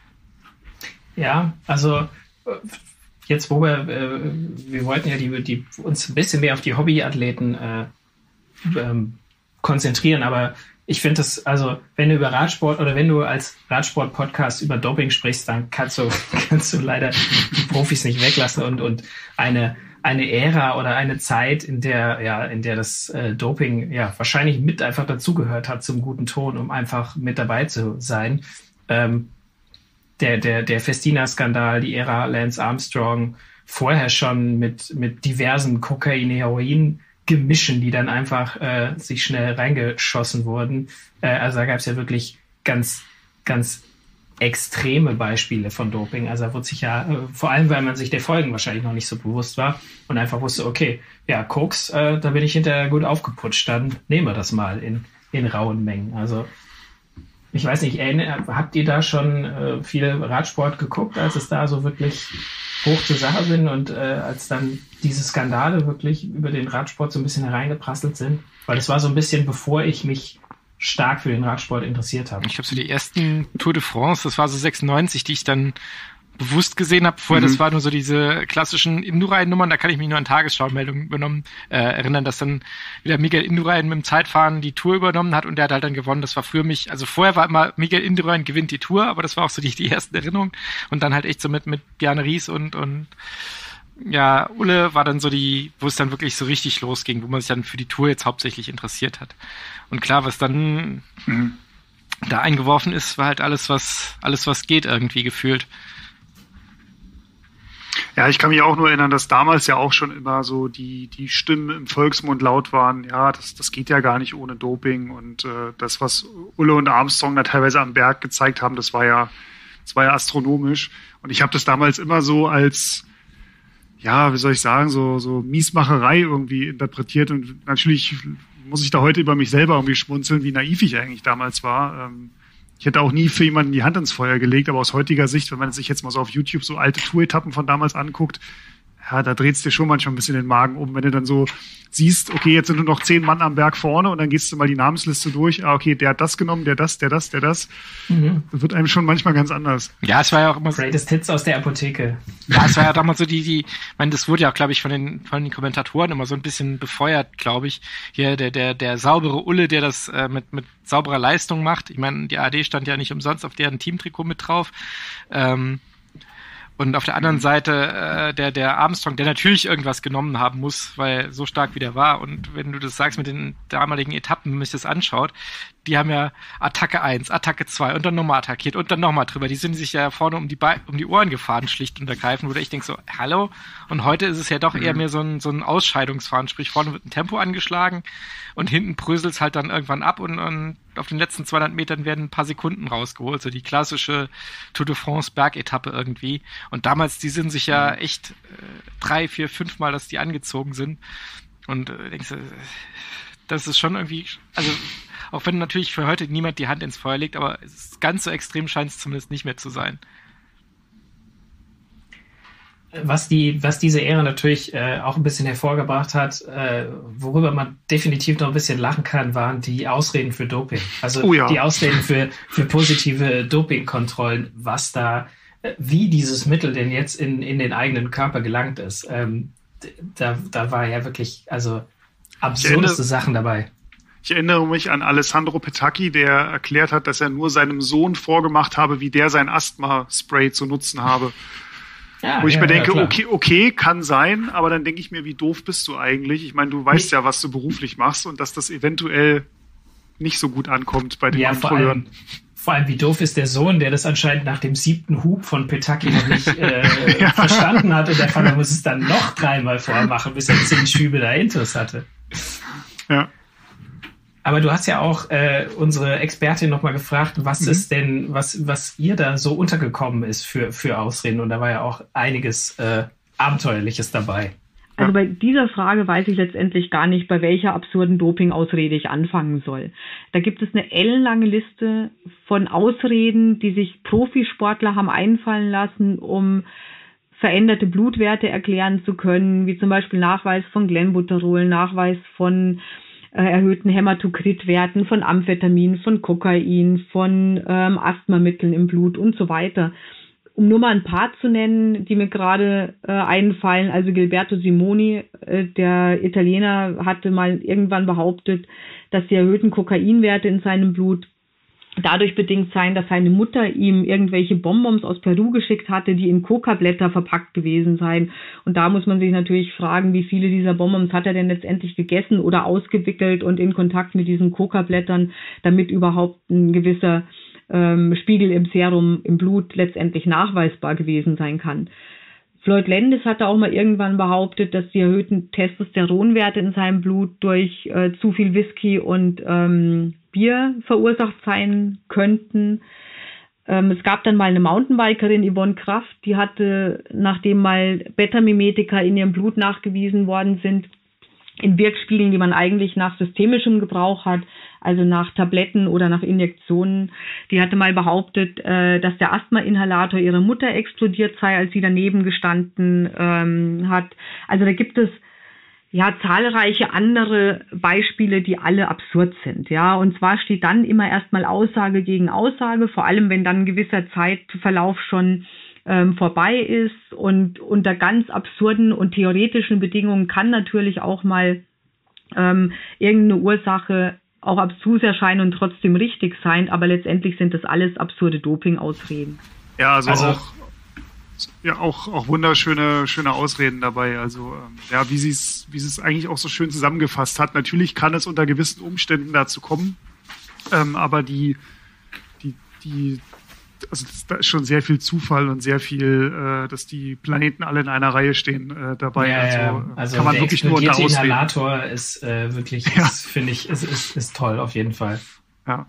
S1: Ja, also jetzt, wo wir, äh, wir wollten ja die, die uns ein bisschen mehr auf die Hobbyathleten äh, ähm, konzentrieren, aber ich finde das, also wenn du über Radsport oder wenn du als Radsport-Podcast über Doping sprichst, dann kannst du, kannst du leider die Profis nicht weglassen und, und eine, eine Ära oder eine Zeit, in der, ja, in der das äh, Doping ja wahrscheinlich mit einfach dazugehört hat zum guten Ton, um einfach mit dabei zu sein. Ähm, der, der, der Festina-Skandal, die Ära Lance Armstrong, vorher schon mit, mit diversen Kokain-Heroin Gemischen, die dann einfach äh, sich schnell reingeschossen wurden. Äh, also da gab es ja wirklich ganz, ganz extreme Beispiele von Doping. Also da wurde sich ja, äh, vor allem, weil man sich der Folgen wahrscheinlich noch nicht so bewusst war und einfach wusste, okay, ja, Koks, äh, da bin ich hinterher gut aufgeputscht, dann nehmen wir das mal in, in rauen Mengen. Also ich weiß nicht, erinnert, habt ihr da schon äh, viel Radsport geguckt, als es da so wirklich hoch zur Sache bin und äh, als dann diese Skandale wirklich über den Radsport so ein bisschen hereingeprasselt sind? Weil das war so ein bisschen, bevor ich mich stark für den Radsport interessiert habe.
S4: Ich glaube, so die ersten Tour de France, das war so sechsundneunzig, die ich dann bewusst gesehen habe. Vorher, mhm. das war nur so diese klassischen Indurain-Nummern, da kann ich mich nur an Tagesschau-Meldungen übernommen, äh, erinnern, dass dann wieder Miguel Indurain mit dem Zeitfahren die Tour übernommen hat und der hat halt dann gewonnen. Das war früher mich, also vorher war immer Miguel Indurain gewinnt die Tour, aber das war auch so die, die ersten Erinnerungen und dann halt echt so mit, mit Bjarne Ries und, und ja, Ulle war dann so die, wo es dann wirklich so richtig losging, wo man sich dann für die Tour jetzt hauptsächlich interessiert hat. Und klar, was dann mhm. da eingeworfen ist, war halt alles, was, alles, was geht irgendwie gefühlt.
S3: Ja, ich kann mich auch nur erinnern, dass damals ja auch schon immer so die, die Stimmen im Volksmund laut waren, ja, das, das geht ja gar nicht ohne Doping und äh, das, was Ulle und Armstrong da teilweise am Berg gezeigt haben, das war ja, das war ja astronomisch und ich habe das damals immer so als, ja, wie soll ich sagen, so, so Miesmacherei irgendwie interpretiert und natürlich muss ich da heute über mich selber irgendwie schmunzeln, wie naiv ich eigentlich damals war. Ähm, Ich hätte auch nie für jemanden die Hand ins Feuer gelegt, aber aus heutiger Sicht, wenn man sich jetzt mal so auf YouTube so alte Tour-Etappen von damals anguckt, ja, da dreht's dir schon manchmal ein bisschen den Magen um, wenn du dann so siehst, okay, jetzt sind nur noch zehn Mann am Berg vorne und dann gehst du mal die Namensliste durch, ah, okay, der hat das genommen, der das, der das, der das. Mhm. Das wird einem schon manchmal ganz anders.
S4: Ja, es war ja auch immer so.
S1: Greatest Hits aus der Apotheke.
S4: Ja, es war ja damals so die, die, ich meine, das wurde ja auch, glaube ich, von den, von den Kommentatoren immer so ein bisschen befeuert, glaube ich. Hier, der, der, der saubere Ulle, der das äh, mit, mit sauberer Leistung macht. Ich meine, die A R D stand ja nicht umsonst auf deren Teamtrikot mit drauf. Ähm, Und auf der anderen Seite äh, der der Armstrong, der natürlich irgendwas genommen haben muss, weil so stark wie der war. Und wenn du das sagst mit den damaligen Etappen, wenn man sich das anschaut, die haben ja Attacke eins, Attacke zwei und dann nochmal attackiert und dann nochmal drüber. Die sind sich ja vorne um die Be- um die Ohren gefahren, schlicht und ergreifend, wo ich denke so, hallo? Und heute ist es ja doch eher mehr so ein, so ein Ausscheidungsfahren, sprich vorne wird ein Tempo angeschlagen und hinten bröselt es halt dann irgendwann ab und, und auf den letzten zweihundert Metern werden ein paar Sekunden rausgeholt, so die klassische Tour de France Bergetappe irgendwie. Und damals, die sind sich ja echt äh, drei, vier, fünf Mal, dass die angezogen sind. Und äh, denkst du, das ist schon irgendwie, also auch wenn natürlich für heute niemand die Hand ins Feuer legt, aber es ist ganz so extrem scheint es zumindest nicht mehr zu sein.
S1: Was die, was diese Ära natürlich äh, auch ein bisschen hervorgebracht hat, äh, worüber man definitiv noch ein bisschen lachen kann, waren die Ausreden für Doping. Also
S3: oh ja.
S1: die Ausreden für, für positive Dopingkontrollen, was da, äh, wie dieses Mittel denn jetzt in, in den eigenen Körper gelangt ist. Ähm, da, da war ja wirklich, also absurdeste Sachen dabei.
S3: Ich erinnere mich an Alessandro Petacchi, der erklärt hat, dass er nur seinem Sohn vorgemacht habe, wie der sein Asthma-Spray zu nutzen habe. Ja, Wo ich ja, mir denke, ja, okay, okay, kann sein, aber dann denke ich mir, wie doof bist du eigentlich? Ich meine, du weißt ja, was du beruflich machst und dass das eventuell nicht so gut ankommt bei den
S1: ja,
S3: Kontrolleuren.
S1: Vor allem, vor allem, wie doof ist der Sohn, der das anscheinend nach dem siebten Hub von Petacchi noch nicht äh, ja. verstanden hat und der Vater muss es dann noch dreimal vormachen, bis er zehn Schübe dahinter hatte.
S3: Ja.
S1: Aber du hast ja auch äh, unsere Expertin nochmal gefragt, was mhm. ist denn, was, was ihr da so untergekommen ist für, für Ausreden. Und da war ja auch einiges äh, Abenteuerliches dabei.
S5: Also bei dieser Frage weiß ich letztendlich gar nicht, bei welcher absurden Doping-Ausrede ich anfangen soll. Da gibt es eine ellenlange Liste von Ausreden, die sich Profisportler haben einfallen lassen, um veränderte Blutwerte erklären zu können, wie zum Beispiel Nachweis von Glenbuterol, Nachweis von erhöhten Hämatokritwerten, von Amphetamin, von Kokain, von ähm, Asthmamitteln im Blut und so weiter. Um nur mal ein paar zu nennen, die mir gerade äh, einfallen, also Gilberto Simoni, äh, der Italiener, hatte mal irgendwann behauptet, dass die erhöhten Kokainwerte in seinem Blut dadurch bedingt seien, dass seine Mutter ihm irgendwelche Bonbons aus Peru geschickt hatte, die in Coca-Blätter verpackt gewesen seien. Und da muss man sich natürlich fragen, wie viele dieser Bonbons hat er denn letztendlich gegessen oder ausgewickelt und in Kontakt mit diesen Coca-Blättern, damit überhaupt ein gewisser ähm, Spiegel im Serum, im Blut letztendlich nachweisbar gewesen sein kann. Floyd Landis hatte auch mal irgendwann behauptet, dass die erhöhten Testosteronwerte in seinem Blut durch äh, zu viel Whisky und ähm, Bier verursacht sein könnten. Ähm, es gab dann mal eine Mountainbikerin, Yvonne Kraft, die hatte, nachdem mal Beta-Mimetika in ihrem Blut nachgewiesen worden sind, in Wirkspiegeln, die man eigentlich nach systemischem Gebrauch hat, also nach Tabletten oder nach Injektionen. Die hatte mal behauptet, äh, dass der Asthma-Inhalator ihrer Mutter explodiert sei, als sie daneben gestanden ähm, hat. Also da gibt es ja zahlreiche andere Beispiele, die alle absurd sind. Ja, und zwar steht dann immer erstmal Aussage gegen Aussage, vor allem wenn dann ein gewisser Zeitverlauf schon ähm, vorbei ist, und unter ganz absurden und theoretischen Bedingungen kann natürlich auch mal ähm, irgendeine Ursache auch abstrus erscheinen und trotzdem richtig sein, aber letztendlich sind das alles absurde Doping-Ausreden.
S3: Ja, also, also auch, ja, auch, auch wunderschöne schöne Ausreden dabei. Also ähm, ja, wie sie es wie sie es eigentlich auch so schön zusammengefasst hat. Natürlich kann es unter gewissen Umständen dazu kommen, ähm, aber die die die also das, da ist schon sehr viel Zufall und sehr viel, äh, dass die Planeten alle in einer Reihe stehen äh, dabei.
S1: Ja,
S3: also,
S1: ja. also
S3: kann man
S1: der
S3: wirklich nur unter Ausreden.
S1: Inhalator ist äh, wirklich,
S3: ja.
S1: finde ich, ist, ist, ist toll auf jeden Fall.
S3: Ja.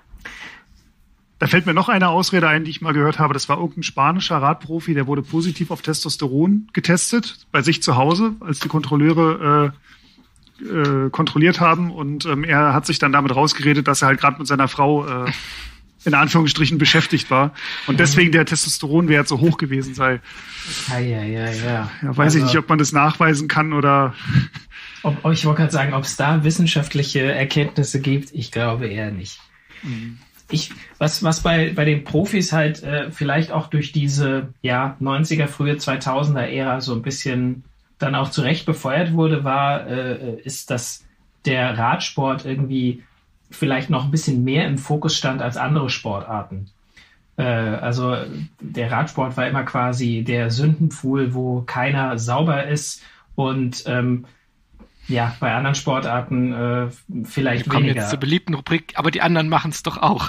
S3: Da fällt mir noch eine Ausrede ein, die ich mal gehört habe. Das war irgendein spanischer Radprofi, der wurde positiv auf Testosteron getestet bei sich zu Hause, als die Kontrolleure äh, äh, kontrolliert haben. Und ähm, er hat sich dann damit rausgeredet, dass er halt gerade mit seiner Frau äh, in Anführungsstrichen beschäftigt war und deswegen der Testosteronwert so hoch gewesen sei.
S1: Ja, ja, ja, ja.
S3: Ja, weiß also, ich nicht, ob man das nachweisen kann oder...
S1: Ob, ich wollte gerade sagen, ob es da wissenschaftliche Erkenntnisse gibt. Ich glaube eher nicht. Mhm. Ich, was, was bei, bei den Profis halt äh, vielleicht auch durch diese ja, neunziger, frühe zweitausender Ära so ein bisschen dann auch zurecht befeuert wurde, war, äh, ist, dass der Radsport irgendwie vielleicht noch ein bisschen mehr im Fokus stand als andere Sportarten. Äh, also der Radsport war immer quasi der Sündenpfuhl, wo keiner sauber ist und ähm, ja, bei anderen Sportarten äh, vielleicht
S4: Wir kommen
S1: weniger.
S4: Jetzt zur beliebten Rubrik, aber die anderen machen es doch auch.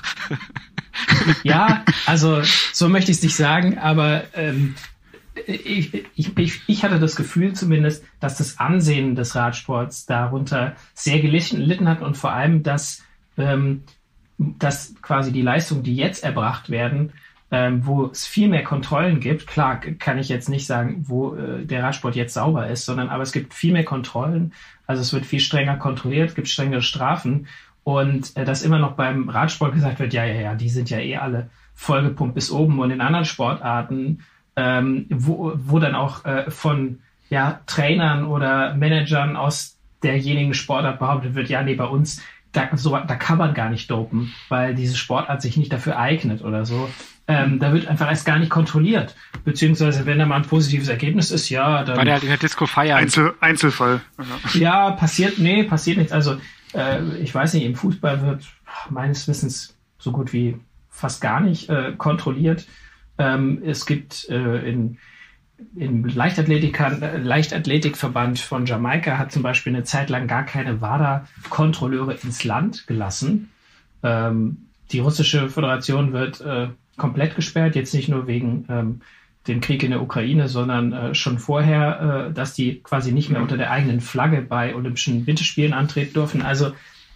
S1: Ja, also so möchte ich es nicht sagen, aber ähm, ich, ich, ich, ich hatte das Gefühl zumindest, dass das Ansehen des Radsports darunter sehr gelitten hat und vor allem, dass, ähm, dass quasi die Leistungen, die jetzt erbracht werden, ähm, wo es viel mehr Kontrollen gibt, klar kann ich jetzt nicht sagen, wo äh, der Radsport jetzt sauber ist, sondern aber es gibt viel mehr Kontrollen, also es wird viel strenger kontrolliert, es gibt strengere Strafen und äh, dass immer noch beim Radsport gesagt wird, ja, ja, ja, die sind ja eh alle vollgepumpt bis oben und in anderen Sportarten Ähm, wo, wo dann auch äh, von ja, Trainern oder Managern aus derjenigen Sportart behauptet wird, ja, nee, bei uns, da, so, da kann man gar nicht dopen, weil diese Sportart sich nicht dafür eignet oder so. Ähm, da wird einfach erst gar nicht kontrolliert. Beziehungsweise, wenn da mal ein positives Ergebnis ist, ja, dann...
S4: War der halt in der Disco feiern.
S3: Einzel, Einzelfall.
S1: Ja. ja, passiert, nee, passiert nichts. Also, äh, ich weiß nicht, im Fußball wird meines Wissens so gut wie fast gar nicht äh, kontrolliert. Ähm, es gibt äh, in, im Leichtathletikern, äh, Leichtathletikverband von Jamaika hat zum Beispiel eine Zeit lang gar keine WADA-Kontrolleure ins Land gelassen. Ähm, die russische Föderation wird äh, komplett gesperrt, jetzt nicht nur wegen ähm, dem Krieg in der Ukraine, sondern äh, schon vorher, äh, dass die quasi nicht mehr unter der eigenen Flagge bei Olympischen Winterspielen antreten dürfen. Also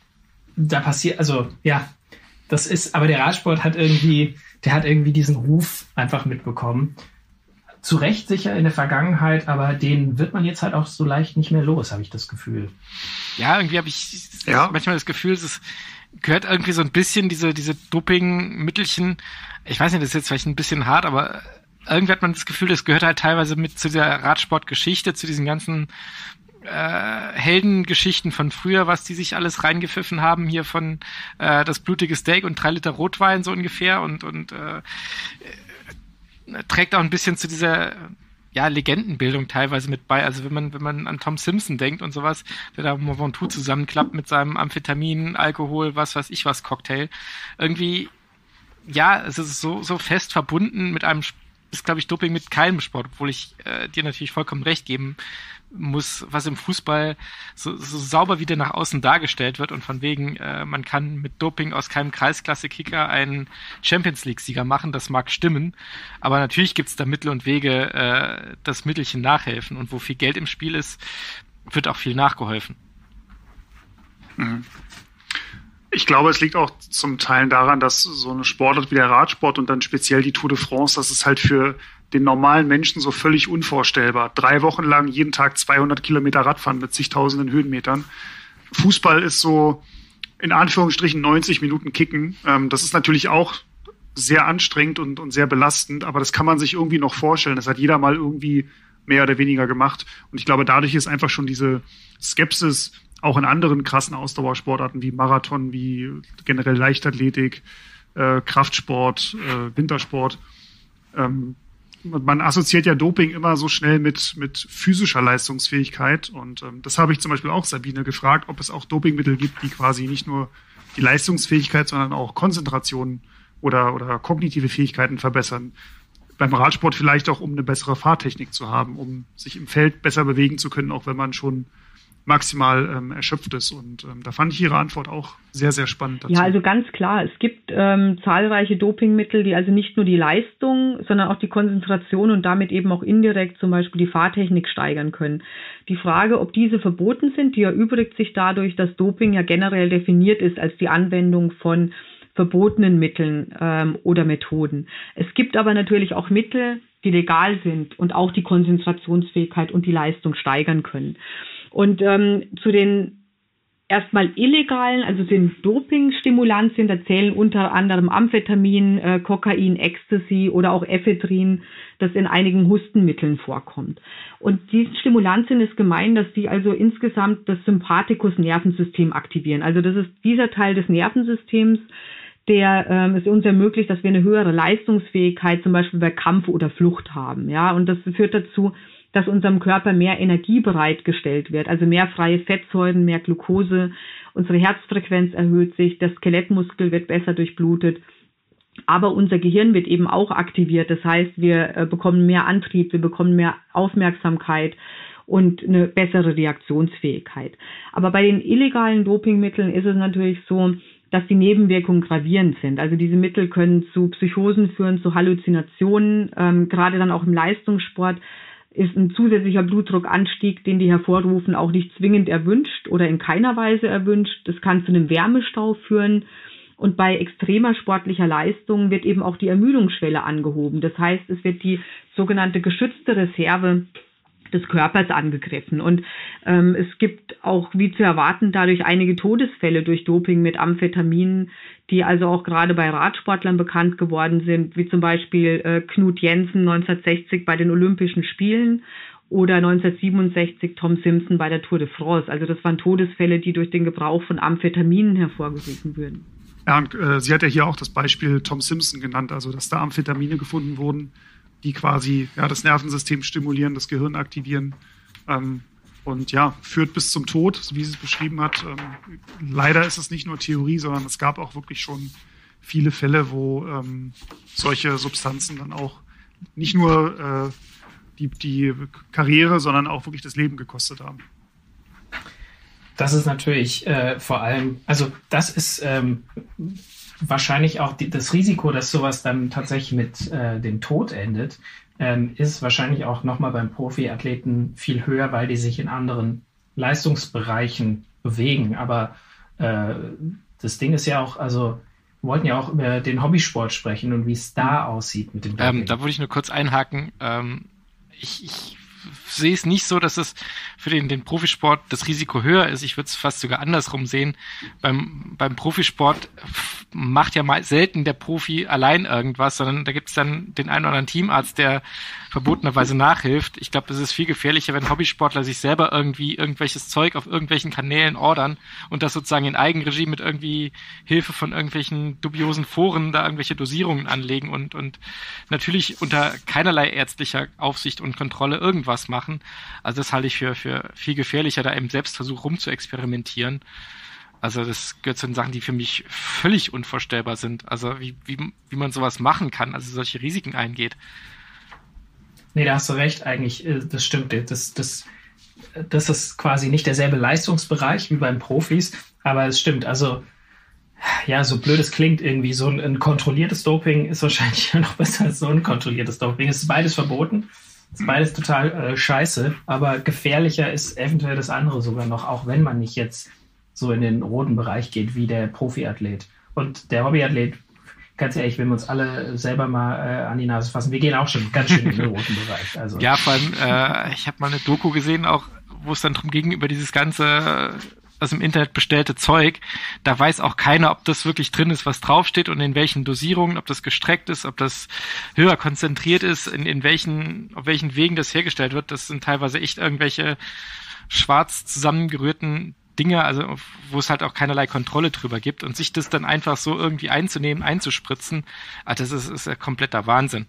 S1: da passiert, also ja, das ist, aber der Radsport hat irgendwie der hat irgendwie diesen Ruf einfach mitbekommen. Zu Recht sicher in der Vergangenheit, aber den wird man jetzt halt auch so leicht nicht mehr los, habe ich das Gefühl.
S4: Ja, irgendwie habe ich
S3: ja.
S4: manchmal das Gefühl, es gehört irgendwie so ein bisschen diese, diese Doping-Mittelchen, ich weiß nicht, das ist jetzt vielleicht ein bisschen hart, aber irgendwie hat man das Gefühl, das gehört halt teilweise mit zu der Radsportgeschichte, zu diesen ganzen Äh, Heldengeschichten von früher, was die sich alles reingepfiffen haben, hier von äh, das blutige Steak und drei Liter Rotwein so ungefähr und und äh, äh, trägt auch ein bisschen zu dieser ja Legendenbildung teilweise mit bei. Also wenn man wenn man an Tom Simpson denkt und sowas, der da Mont Ventoux zusammenklappt mit seinem Amphetamin, Alkohol, was weiß ich was Cocktail, irgendwie ja, es ist so so fest verbunden mit einem, ist glaube ich Doping mit keinem Sport, obwohl ich äh, dir natürlich vollkommen recht geben muss, was im Fußball so, so sauber wieder nach außen dargestellt wird und von wegen, äh, man kann mit Doping aus keinem Kreisklasse-Kicker einen Champions-League-Sieger machen, das mag stimmen, aber natürlich gibt es da Mittel und Wege, äh, das Mittelchen nachhelfen und wo viel Geld im Spiel ist, wird auch viel nachgeholfen.
S3: Mhm. Ich glaube, es liegt auch zum Teil daran, dass so eine Sportart wie der Radsport und dann speziell die Tour de France, das ist halt für den normalen Menschen so völlig unvorstellbar. Drei Wochen lang jeden Tag zweihundert Kilometer Radfahren mit zigtausenden Höhenmetern. Fußball ist so in Anführungsstrichen neunzig Minuten Kicken. Ähm, das ist natürlich auch sehr anstrengend und, und sehr belastend, aber das kann man sich irgendwie noch vorstellen. Das hat jeder mal irgendwie mehr oder weniger gemacht. Und ich glaube, dadurch ist einfach schon diese Skepsis auch in anderen krassen Ausdauersportarten wie Marathon, wie generell Leichtathletik, äh, Kraftsport, äh, Wintersport. Ähm, man assoziiert ja Doping immer so schnell mit, mit physischer Leistungsfähigkeit. Und ähm, das habe ich zum Beispiel auch Sabine gefragt, ob es auch Dopingmittel gibt, die quasi nicht nur die Leistungsfähigkeit, sondern auch Konzentration oder, oder kognitive Fähigkeiten verbessern. Beim Radsport vielleicht auch, um eine bessere Fahrtechnik zu haben, um sich im Feld besser bewegen zu können, auch wenn man schon maximal ähm, erschöpft ist. Und ähm, da fand ich Ihre Antwort auch sehr, sehr spannend dazu.
S5: Ja, also ganz klar, es gibt ähm, zahlreiche Dopingmittel, die also nicht nur die Leistung, sondern auch die Konzentration und damit eben auch indirekt zum Beispiel die Fahrtechnik steigern können. Die Frage, ob diese verboten sind, die erübrigt sich dadurch, dass Doping ja generell definiert ist als die Anwendung von verbotenen Mitteln ähm, oder Methoden. Es gibt aber natürlich auch Mittel, die legal sind und auch die Konzentrationsfähigkeit und die Leistung steigern können. Und ähm, zu den erstmal illegalen, also den Dopingstimulantien, da zählen unter anderem Amphetamin, äh, Kokain, Ecstasy oder auch Ephedrin, das in einigen Hustenmitteln vorkommt. Und diesen Stimulantien ist gemein, dass die also insgesamt das Sympathikus-Nervensystem aktivieren. Also das ist dieser Teil des Nervensystems, der ähm, es uns ermöglicht, dass wir eine höhere Leistungsfähigkeit zum Beispiel bei Kampf oder Flucht haben. Ja, und das führt dazu, dass unserem Körper mehr Energie bereitgestellt wird, also mehr freie Fettsäuren, mehr Glucose, unsere Herzfrequenz erhöht sich, der Skelettmuskel wird besser durchblutet, aber unser Gehirn wird eben auch aktiviert. Das heißt, wir äh, bekommen mehr Antrieb, wir bekommen mehr Aufmerksamkeit und eine bessere Reaktionsfähigkeit. Aber bei den illegalen Dopingmitteln ist es natürlich so, dass die Nebenwirkungen gravierend sind. Also diese Mittel können zu Psychosen führen, zu Halluzinationen, ähm, gerade dann auch im Leistungssport ist ein zusätzlicher Blutdruckanstieg, den die hervorrufen, auch nicht zwingend erwünscht oder in keiner Weise erwünscht. Das kann zu einem Wärmestau führen. Und bei extremer sportlicher Leistung wird eben auch die Ermüdungsschwelle angehoben. Das heißt, es wird die sogenannte geschützte Reserve des Körpers angegriffen. Und ähm, es gibt auch, wie zu erwarten, dadurch einige Todesfälle durch Doping mit Amphetaminen, die also auch gerade bei Radsportlern bekannt geworden sind, wie zum Beispiel äh, Knut Jensen neunzehnhundertsechzig bei den Olympischen Spielen oder neunzehnhundertsiebenundsechzig Tom Simpson bei der Tour de France. Also das waren Todesfälle, die durch den Gebrauch von Amphetaminen hervorgerufen würden.
S3: Ja, und äh, sie hat ja hier auch das Beispiel Tom Simpson genannt, also dass da Amphetamine gefunden wurden, die quasi ja, das Nervensystem stimulieren, das Gehirn aktivieren ähm, und ja, führt bis zum Tod, wie sie es beschrieben hat. Ähm, leider ist es nicht nur Theorie, sondern es gab auch wirklich schon viele Fälle, wo ähm, solche Substanzen dann auch nicht nur äh, die, die Karriere, sondern auch wirklich das Leben gekostet haben.
S1: Das ist natürlich äh, vor allem, also das ist ähm, wahrscheinlich auch die, das Risiko, dass sowas dann tatsächlich mit äh, dem Tod endet, ähm, ist wahrscheinlich auch nochmal beim Profiathleten viel höher, weil die sich in anderen Leistungsbereichen bewegen. Aber äh, das Ding ist ja auch, also wir wollten ja auch über den Hobbysport sprechen und wie es da aussieht mit dem Doping.
S4: Ähm, da würde ich nur kurz einhaken. Ähm, ich, ich sehe es nicht so, dass es für den, den Profisport das Risiko höher ist. Ich würde es fast sogar andersrum sehen. Beim, beim Profisport macht ja mal selten der Profi allein irgendwas, sondern da gibt es dann den einen oder anderen Teamarzt, der verbotenerweise nachhilft. Ich glaube, es ist viel gefährlicher, wenn Hobbysportler sich selber irgendwie irgendwelches Zeug auf irgendwelchen Kanälen ordern und das sozusagen in Eigenregie mit irgendwie Hilfe von irgendwelchen dubiosen Foren da irgendwelche Dosierungen anlegen und, und natürlich unter keinerlei ärztlicher Aufsicht und Kontrolle irgendwas machen. Also das halte ich für, für viel gefährlicher, da im Selbstversuch rum zu experimentieren. Also das gehört zu den Sachen, die für mich völlig unvorstellbar sind. Also wie, wie, wie man sowas machen kann, also solche Risiken eingeht.
S1: Nee, da hast du recht, eigentlich, das stimmt. Das, das, das ist quasi nicht derselbe Leistungsbereich wie beim Profis, aber es stimmt. Also, ja, so blöd es klingt, irgendwie so ein, ein kontrolliertes Doping ist wahrscheinlich noch besser als so ein unkontrolliertes Doping. Es ist beides verboten, es ist beides total äh, scheiße, aber gefährlicher ist eventuell das andere sogar noch, auch wenn man nicht jetzt so in den roten Bereich geht wie der Profiathlet. Und der Hobbyathlet, ganz ehrlich, wenn wir uns alle selber mal äh, an die Nase fassen, wir gehen auch schon ganz schön in den roten Bereich. Also.
S4: Ja, vor allem, äh, ich habe mal eine Doku gesehen, auch wo es dann drum ging, über dieses ganze aus dem Internet bestellte Zeug. Da weiß auch keiner, ob das wirklich drin ist, was draufsteht und in welchen Dosierungen, ob das gestreckt ist, ob das höher konzentriert ist, in, in welchen, auf welchen Wegen das hergestellt wird. Das sind teilweise echt irgendwelche schwarz zusammengerührten Dinge, also wo es halt auch keinerlei Kontrolle drüber gibt und sich das dann einfach so irgendwie einzunehmen, einzuspritzen, also das ist, ist ein kompletter Wahnsinn.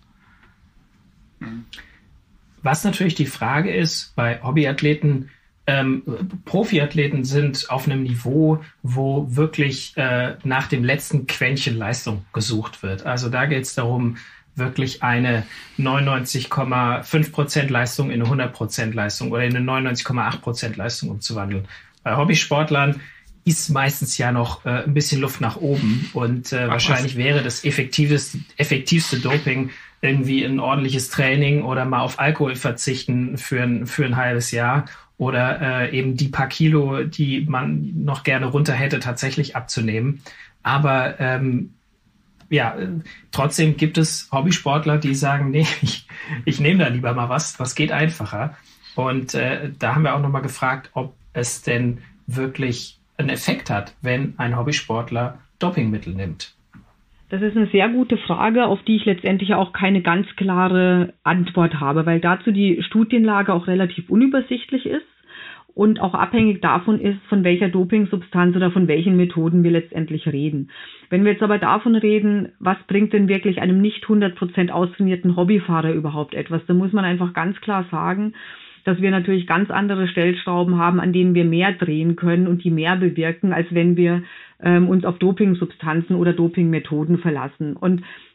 S1: Was natürlich die Frage ist bei Hobbyathleten, ähm, Profiathleten sind auf einem Niveau, wo wirklich äh, nach dem letzten Quäntchen Leistung gesucht wird. Also da geht es darum, wirklich eine neunundneunzig Komma fünf Prozent Leistung in eine hundert Prozent Leistung oder in eine neunundneunzig Komma acht Prozent Leistung umzuwandeln. Bei Hobbysportlern ist meistens ja noch äh, ein bisschen Luft nach oben und äh, wahrscheinlich wäre das effektivste, effektivste Doping irgendwie ein ordentliches Training oder mal auf Alkohol verzichten für ein, für ein halbes Jahr oder äh, eben die paar Kilo, die man noch gerne runter hätte, tatsächlich abzunehmen. Aber ähm, ja, trotzdem gibt es Hobbysportler, die sagen, nee, ich, ich nehme da lieber mal was, das geht einfacher. Und äh, da haben wir auch nochmal gefragt, ob es denn wirklich einen Effekt hat, wenn ein Hobbysportler Dopingmittel nimmt.
S5: Das ist eine sehr gute Frage, auf die ich letztendlich auch keine ganz klare Antwort habe, weil dazu die Studienlage auch relativ unübersichtlich ist und auch abhängig davon ist, von welcher Dopingsubstanz oder von welchen Methoden wir letztendlich reden. Wenn wir jetzt aber davon reden, was bringt denn wirklich einem nicht hundert Prozent austrainierten Hobbyfahrer überhaupt etwas, dann muss man einfach ganz klar sagen, dass wir natürlich ganz andere Stellschrauben haben, an denen wir mehr drehen können und die mehr bewirken, als wenn wir ähm, uns auf Dopingsubstanzen oder Dopingmethoden verlassen. Und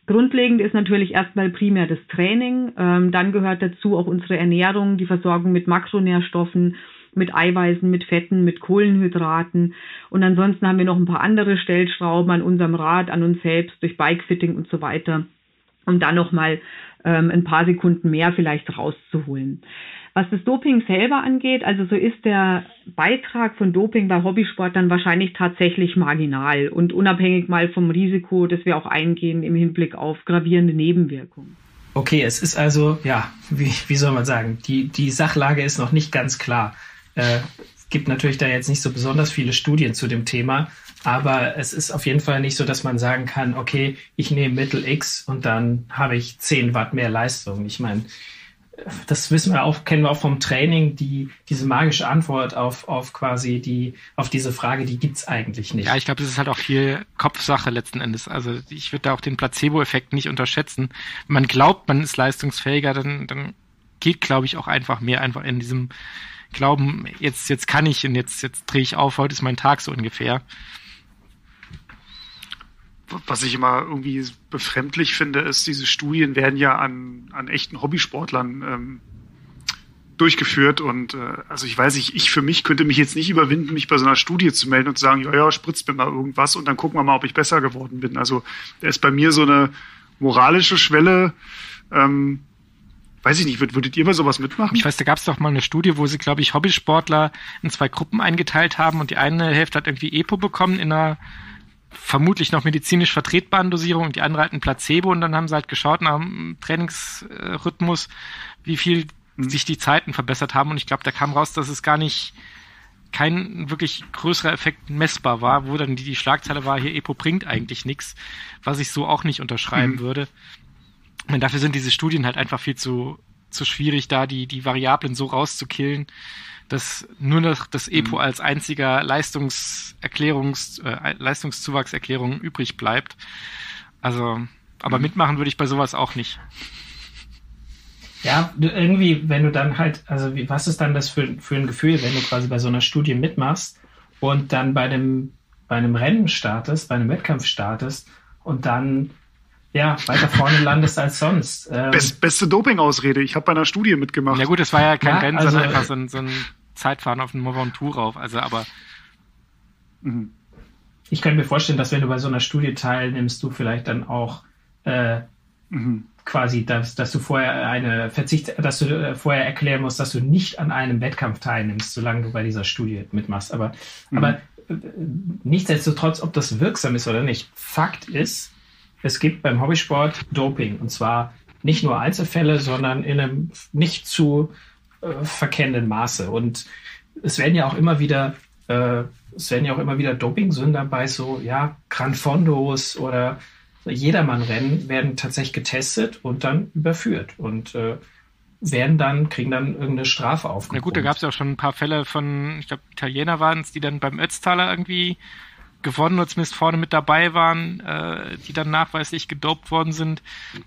S5: Grundlegend ist natürlich erstmal primär das Training, ähm, dann gehört dazu auch unsere Ernährung, die Versorgung mit Makronährstoffen, mit Eiweißen, mit Fetten, mit Kohlenhydraten und ansonsten haben wir noch ein paar andere Stellschrauben an unserem Rad, an uns selbst, durch Bikefitting und so weiter, um dann nochmal ähm, ein paar Sekunden mehr vielleicht rauszuholen. Was das Doping selber angeht, also so ist der Beitrag von Doping bei Hobbysportlern wahrscheinlich tatsächlich marginal und unabhängig mal vom Risiko, das wir auch eingehen im Hinblick auf gravierende Nebenwirkungen.
S1: Okay, es ist also, ja, wie, wie soll man sagen, die, die Sachlage ist noch nicht ganz klar. Äh, es gibt natürlich da jetzt nicht so besonders viele Studien zu dem Thema, aber es ist auf jeden Fall nicht so, dass man sagen kann, okay, ich nehme Mittel X und dann habe ich zehn Watt mehr Leistung. Ich meine, das wissen wir auch, kennen wir auch vom Training, die, diese magische Antwort auf, auf quasi die, auf diese Frage, die gibt's eigentlich nicht.
S4: Ja, ich glaube, das ist halt auch viel Kopfsache letzten Endes. Also ich würde da auch den Placebo-Effekt nicht unterschätzen. Wenn man glaubt, man ist leistungsfähiger, dann, dann geht, glaube ich, auch einfach mehr einfach in diesem Glauben, jetzt, jetzt kann ich und jetzt, jetzt drehe ich auf, heute ist mein Tag so ungefähr.
S3: Was ich immer irgendwie befremdlich finde, ist, diese Studien werden ja an, an echten Hobbysportlern ähm, durchgeführt und äh, also ich weiß nicht, ich für mich könnte mich jetzt nicht überwinden, mich bei so einer Studie zu melden und zu sagen, ja, ja, spritzt mir mal irgendwas und dann gucken wir mal, ob ich besser geworden bin. Also da ist bei mir so eine moralische Schwelle, ähm, weiß ich nicht, würd, würdet ihr bei sowas mitmachen?
S4: Ich weiß, da gab es doch mal eine Studie, wo sie, glaube ich, Hobbysportler in zwei Gruppen eingeteilt haben und die eine Hälfte hat irgendwie E P O bekommen in einer vermutlich noch medizinisch vertretbaren Dosierung und die andere halt ein Placebo und dann haben sie halt geschaut nach dem Trainingsrhythmus, wie viel mhm. sich die Zeiten verbessert haben und ich glaube, da kam raus, dass es gar nicht kein wirklich größerer Effekt messbar war, wo dann die, die Schlagzeile war, hier E P O bringt eigentlich nichts, was ich so auch nicht unterschreiben mhm. würde. Und dafür sind diese Studien halt einfach viel zu, zu schwierig, da die, die Variablen so rauszukillen, dass nur noch das E P O mhm. als einziger Leistungserklärungs, äh, Leistungszuwachserklärung übrig bleibt. Also, aber mhm. mitmachen würde ich bei sowas auch nicht.
S1: Ja, du, irgendwie, wenn du dann halt, also wie, was ist dann das für, für ein Gefühl, wenn du quasi bei so einer Studie mitmachst und dann bei dem, bei einem Rennen startest, bei einem Wettkampf startest und dann ja, weiter vorne landest als sonst. Ähm,
S3: Best, beste Doping-Ausrede. Ich habe bei einer Studie mitgemacht.
S4: Ja gut, das war ja kein
S1: ja,
S4: Rennen,
S1: also,
S4: sondern einfach so ein, so ein Zeitfahren auf einen Mont Ventoux rauf. Also, aber
S1: mhm. ich könnte mir vorstellen, dass wenn du bei so einer Studie teilnimmst, du vielleicht dann auch äh, mhm. quasi, dass, dass du vorher eine Verzicht, dass du äh, vorher erklären musst, dass du nicht an einem Wettkampf teilnimmst, solange du bei dieser Studie mitmachst. Aber, mhm. aber äh, nichtsdestotrotz, ob das wirksam ist oder nicht, Fakt ist, es gibt beim Hobbysport Doping und zwar nicht nur Einzelfälle, sondern in einem nicht zu äh, verkennenden Maße. Und es werden ja auch immer wieder, äh, es werden ja auch immer wieder Dopingsünder bei so ja Gran Fondos oder Jedermann-Rennen werden tatsächlich getestet und dann überführt und äh, werden dann kriegen dann irgendeine Strafe aufgebrummt.
S4: Na gut, da gab es ja auch schon ein paar Fälle von, ich glaube Italiener waren es, die dann beim Ötztaler irgendwie gewonnen oder zumindest vorne mit dabei waren, äh, die dann nachweislich gedopt worden sind,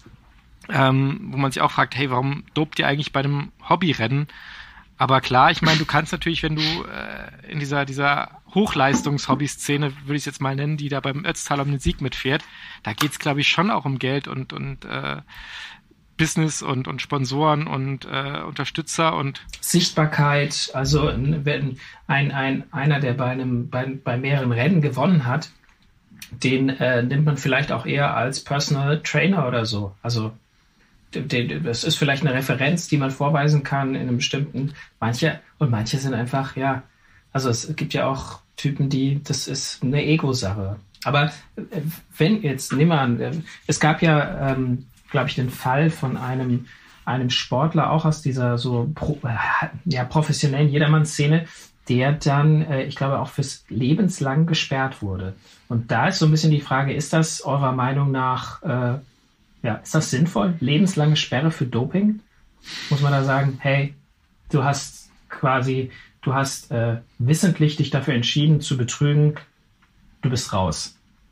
S4: ähm, wo man sich auch fragt, hey, warum dopt ihr eigentlich bei einem Hobbyrennen? Aber klar, ich meine, du kannst natürlich, wenn du äh, in dieser dieser Hochleistungs-Hobby-Szene, würde ich es jetzt mal nennen, die da beim Ötztaler um den Sieg mitfährt, da geht's, glaube ich, schon auch um Geld und und äh, Business und, und Sponsoren und äh, Unterstützer und
S1: Sichtbarkeit. Also wenn ein, ein einer, der bei einem bei, bei mehreren Rennen gewonnen hat, den äh, nimmt man vielleicht auch eher als Personal Trainer oder so. Also den, das ist vielleicht eine Referenz, die man vorweisen kann in einem bestimmten. Manche und manche sind einfach ja. Also es gibt ja auch Typen, die das ist eine Ego-Sache. Aber wenn jetzt nimm mal an, es gab ja ähm, glaube ich, den Fall von einem, einem Sportler, auch aus dieser so pro, ja, professionellen Jedermann-Szene, der dann, äh, ich glaube, auch fürs lebenslang gesperrt wurde. Und da ist so ein bisschen die Frage, ist das eurer Meinung nach, äh, ja, ist das sinnvoll? Lebenslange Sperre für Doping? Muss man da sagen, hey, du hast quasi, du hast äh, wissentlich dich dafür entschieden zu betrügen, du bist raus.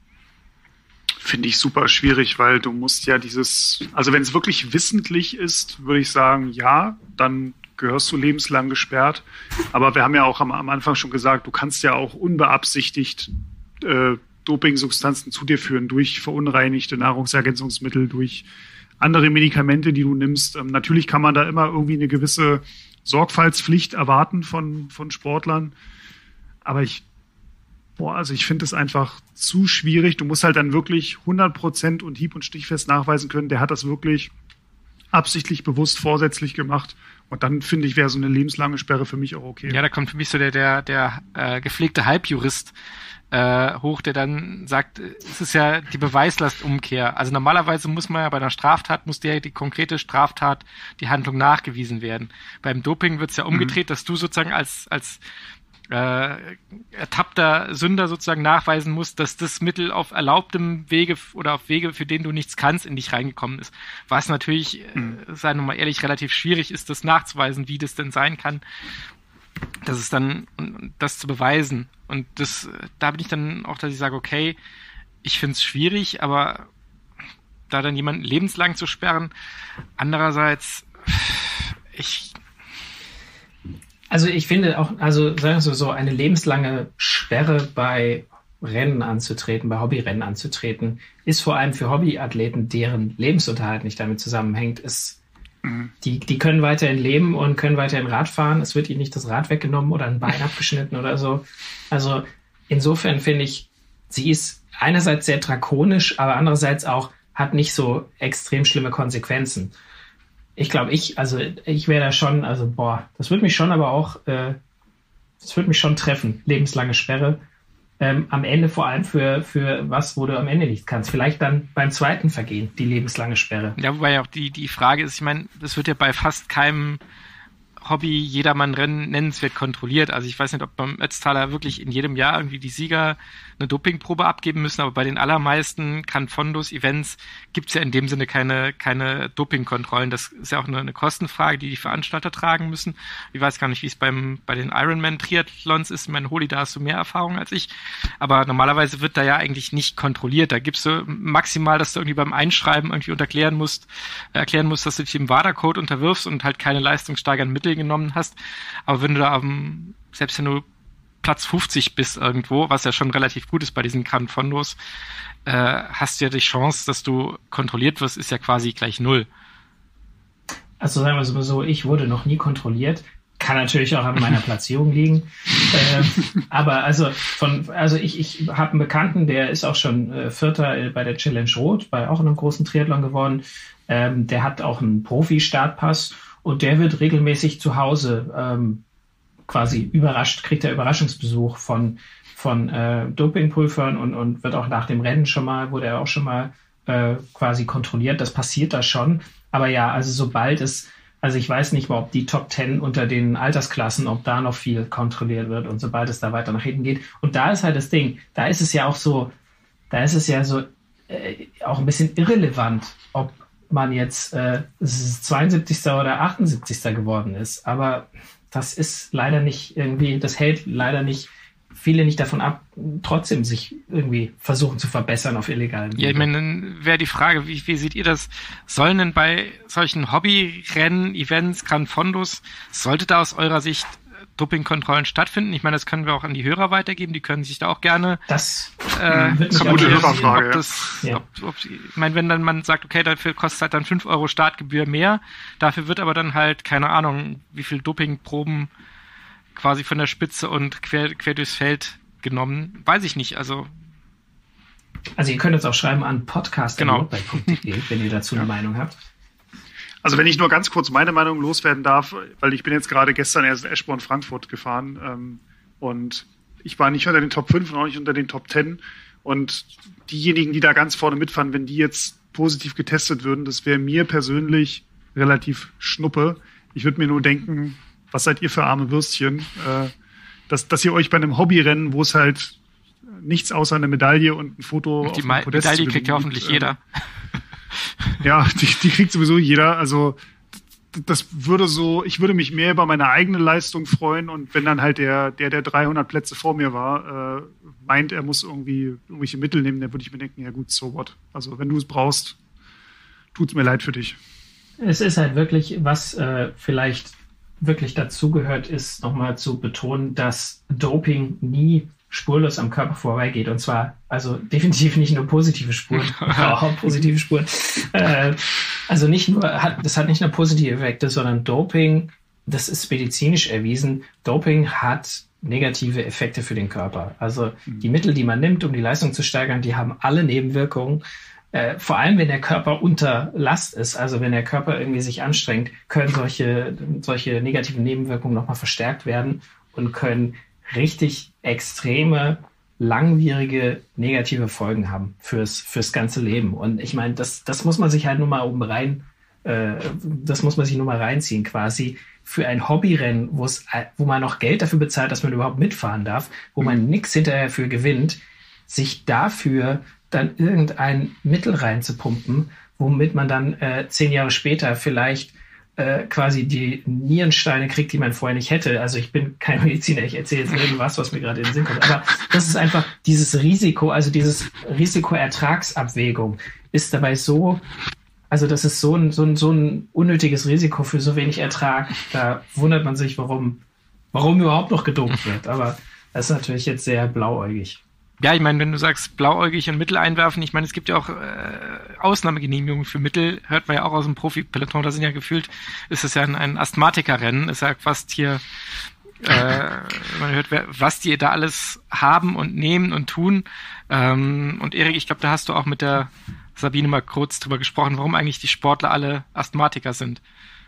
S3: Finde ich super schwierig, weil du musst ja dieses, also wenn es wirklich wissentlich ist, würde ich sagen, ja, dann gehörst du lebenslang gesperrt. Aber wir haben ja auch am, am Anfang schon gesagt, du kannst ja auch unbeabsichtigt äh, Dopingsubstanzen zu dir führen, durch verunreinigte Nahrungsergänzungsmittel, durch andere Medikamente, die du nimmst. Ähm, natürlich kann man da immer irgendwie eine gewisse Sorgfaltspflicht erwarten von, von Sportlern. Aber ich, boah, also ich finde es einfach zu schwierig. Du musst halt dann wirklich hundert Prozent und hieb- und stichfest nachweisen können, der hat das wirklich absichtlich, bewusst, vorsätzlich gemacht. Und dann, finde ich, wäre so eine lebenslange Sperre für mich auch okay.
S4: Ja, da kommt für mich so der, der, der äh, gepflegte Halbjurist äh, hoch, der dann sagt, es ist ja die Beweislastumkehr. Also normalerweise muss man ja bei einer Straftat, muss der die konkrete Straftat, die Handlung nachgewiesen werden. Beim Doping wird es ja umgedreht, mhm. dass du sozusagen als, als äh, ertappter Sünder sozusagen nachweisen musst, dass das Mittel auf erlaubtem Wege oder auf Wege, für den du nichts kannst, in dich reingekommen ist. Was natürlich, mhm. äh, seien wir mal ehrlich, relativ schwierig ist, das nachzuweisen, wie das denn sein kann. Das ist dann, das zu beweisen. Und das, da bin ich dann auch, dass ich sage, okay, ich finde es schwierig, aber da dann jemanden lebenslang zu sperren, andererseits, ich
S1: Also ich finde auch, also sagen wir so, eine lebenslange Sperre bei Rennen anzutreten, bei Hobbyrennen anzutreten, ist vor allem für Hobbyathleten, deren Lebensunterhalt nicht damit zusammenhängt, ist, mhm. die, die können weiterhin leben und können weiterhin Rad fahren. Es wird ihnen nicht das Rad weggenommen oder ein Bein abgeschnitten oder so. Also insofern finde ich, sie ist einerseits sehr drakonisch, aber andererseits auch hat nicht so extrem schlimme Konsequenzen. Ich glaube, ich, also ich wäre da schon, also boah, das würde mich schon aber auch, äh, das würde mich schon treffen, lebenslange Sperre. Ähm, am Ende vor allem für, für was, wo du am Ende nicht kannst. Vielleicht dann beim zweiten Vergehen die lebenslange Sperre.
S4: Ja, wobei ja auch die, die Frage ist, ich meine, das wird ja bei fast keinem Hobby-Jedermann-Rennen nennenswert kontrolliert. Also ich weiß nicht, ob beim Ötztaler wirklich in jedem Jahr irgendwie die Sieger eine Dopingprobe abgeben müssen, aber bei den allermeisten Canfondos-Events gibt es ja in dem Sinne keine, keine Dopingkontrollen. Das ist ja auch eine, eine Kostenfrage, die die Veranstalter tragen müssen. Ich weiß gar nicht, wie es beim bei den Ironman-Triathlons ist. Ich meine, Holi, da hast du mehr Erfahrung als ich. Aber normalerweise wird da ja eigentlich nicht kontrolliert. Da gibst du maximal, dass du irgendwie beim Einschreiben irgendwie erklären musst, erklären musst, dass du dich dem WADA-Code unterwirfst und halt keine leistungssteigernden Mittel genommen hast. Aber wenn du da um, selbst wenn du Platz fünfzig bist irgendwo, was ja schon relativ gut ist bei diesen Canfondos, äh, hast du ja die Chance, dass du kontrolliert wirst, ist ja quasi gleich null.
S1: Also sagen wir so, ich wurde noch nie kontrolliert. Kann natürlich auch an meiner Platzierung liegen. äh, aber also von, also ich, ich habe einen Bekannten, der ist auch schon äh, Vierter bei der Challenge Rot, bei auch einem großen Triathlon geworden. Ähm, der hat auch einen Profi-Startpass und der wird regelmäßig zu Hause ähm, quasi überrascht, kriegt er Überraschungsbesuch von, von äh, Dopingprüfern und, und wird auch nach dem Rennen schon mal, wurde er auch schon mal äh, quasi kontrolliert. Das passiert da schon. Aber ja, also sobald es, also ich weiß nicht mal, ob die Top Ten unter den Altersklassen, ob da noch viel kontrolliert wird und sobald es da weiter nach hinten geht. Und da ist halt das Ding, da ist es ja auch so, da ist es ja so äh, auch ein bisschen irrelevant, ob man jetzt äh, zweiundsiebzigster oder achtundsiebzigster geworden ist. Aber das ist leider nicht irgendwie, das hält leider nicht viele nicht davon ab, trotzdem sich irgendwie versuchen zu verbessern auf illegalen Wegen.
S4: Ja, ich meine, dann wäre die Frage, wie, wie seht ihr das? Sollen denn bei solchen Hobbyrennen, Events, Canfondos, sollte da aus eurer Sicht Dopingkontrollen stattfinden? Ich meine, das können wir auch an die Hörer weitergeben, die können sich da auch gerne
S1: das
S4: äh,
S3: gute Hörerfrage,
S4: ob das,
S3: ja.
S4: ob, ob, ich meine, wenn dann man sagt, okay, dafür kostet halt dann fünf Euro Startgebühr mehr, dafür wird aber dann halt, keine Ahnung, wie viel Dopingproben quasi von der Spitze und quer, quer durchs Feld genommen, weiß ich nicht, also
S1: Also ihr könnt uns auch schreiben an podcast punkt roadbike punkt de, wenn ihr dazu eine ja. Meinung habt.
S3: Also wenn ich nur ganz kurz meine Meinung loswerden darf, weil ich bin jetzt gerade gestern erst in Eschborn-Frankfurt gefahren ähm, und ich war nicht unter den Top fünf und auch nicht unter den Top zehn und diejenigen, die da ganz vorne mitfahren, wenn die jetzt positiv getestet würden, das wäre mir persönlich relativ schnuppe. Ich würde mir nur denken, was seid ihr für arme Würstchen, äh, dass, dass ihr euch bei einem Hobbyrennen, wo es halt nichts außer eine Medaille und ein Foto
S4: die
S3: auf dem Podest
S4: Medaille kriegt ja hoffentlich äh, jeder.
S3: Ja, die, die kriegt sowieso jeder. Also das würde so, ich würde mich mehr über meine eigene Leistung freuen und wenn dann halt der, der, der dreihundert Plätze vor mir war, äh, meint, er muss irgendwie irgendwelche Mittel nehmen, dann würde ich mir denken, ja gut, so what. Also wenn du es brauchst, tut's mir leid für dich.
S1: Es ist halt wirklich, was äh, vielleicht wirklich dazugehört, ist nochmal zu betonen, dass Doping nie spurlos am Körper vorbeigeht. Und zwar, also definitiv nicht nur positive Spuren, auch positive Spuren. Äh, also nicht nur, hat, das hat nicht nur positive Effekte, sondern Doping, das ist medizinisch erwiesen, Doping hat negative Effekte für den Körper. Also die Mittel, die man nimmt, um die Leistung zu steigern, die haben alle Nebenwirkungen. Äh, vor allem, wenn der Körper unter Last ist, also wenn der Körper irgendwie sich anstrengt, können solche, solche negativen Nebenwirkungen nochmal verstärkt werden und können richtig extreme, langwierige negative Folgen haben fürs, fürs ganze Leben. Und ich meine, das, das muss man sich halt nur mal oben rein, äh, das muss man sich nur mal reinziehen quasi. Für ein Hobbyrennen, wo es, wo man noch Geld dafür bezahlt, dass man überhaupt mitfahren darf, wo man nichts hinterher für gewinnt, sich dafür dann irgendein Mittel reinzupumpen, womit man dann äh, zehn Jahre später vielleicht äh, quasi die Nierensteine kriegt, die man vorher nicht hätte. Also ich bin kein Mediziner, ich erzähle jetzt irgendwas, was mir gerade in den Sinn kommt. Aber das ist einfach dieses Risiko, also dieses Risiko-Ertragsabwägung ist dabei so. Also das ist so ein, so, ein, so ein unnötiges Risiko für so wenig Ertrag. Da wundert man sich, warum, warum überhaupt noch gedopt wird. Aber das ist natürlich jetzt sehr blauäugig.
S4: Ja, ich meine, wenn du sagst blauäugig und Mittel einwerfen, ich meine, es gibt ja auch äh, Ausnahmegenehmigungen für Mittel, hört man ja auch aus dem Profi-Peloton, da sind ja gefühlt, ist es ja ein, ein Asthmatikerrennen, ist ja fast hier, äh, man hört, was die da alles haben und nehmen und tun. Ähm, und Erik, ich glaube, da hast du auch mit der Sabine mal kurz drüber gesprochen, warum eigentlich die Sportler alle Asthmatiker sind.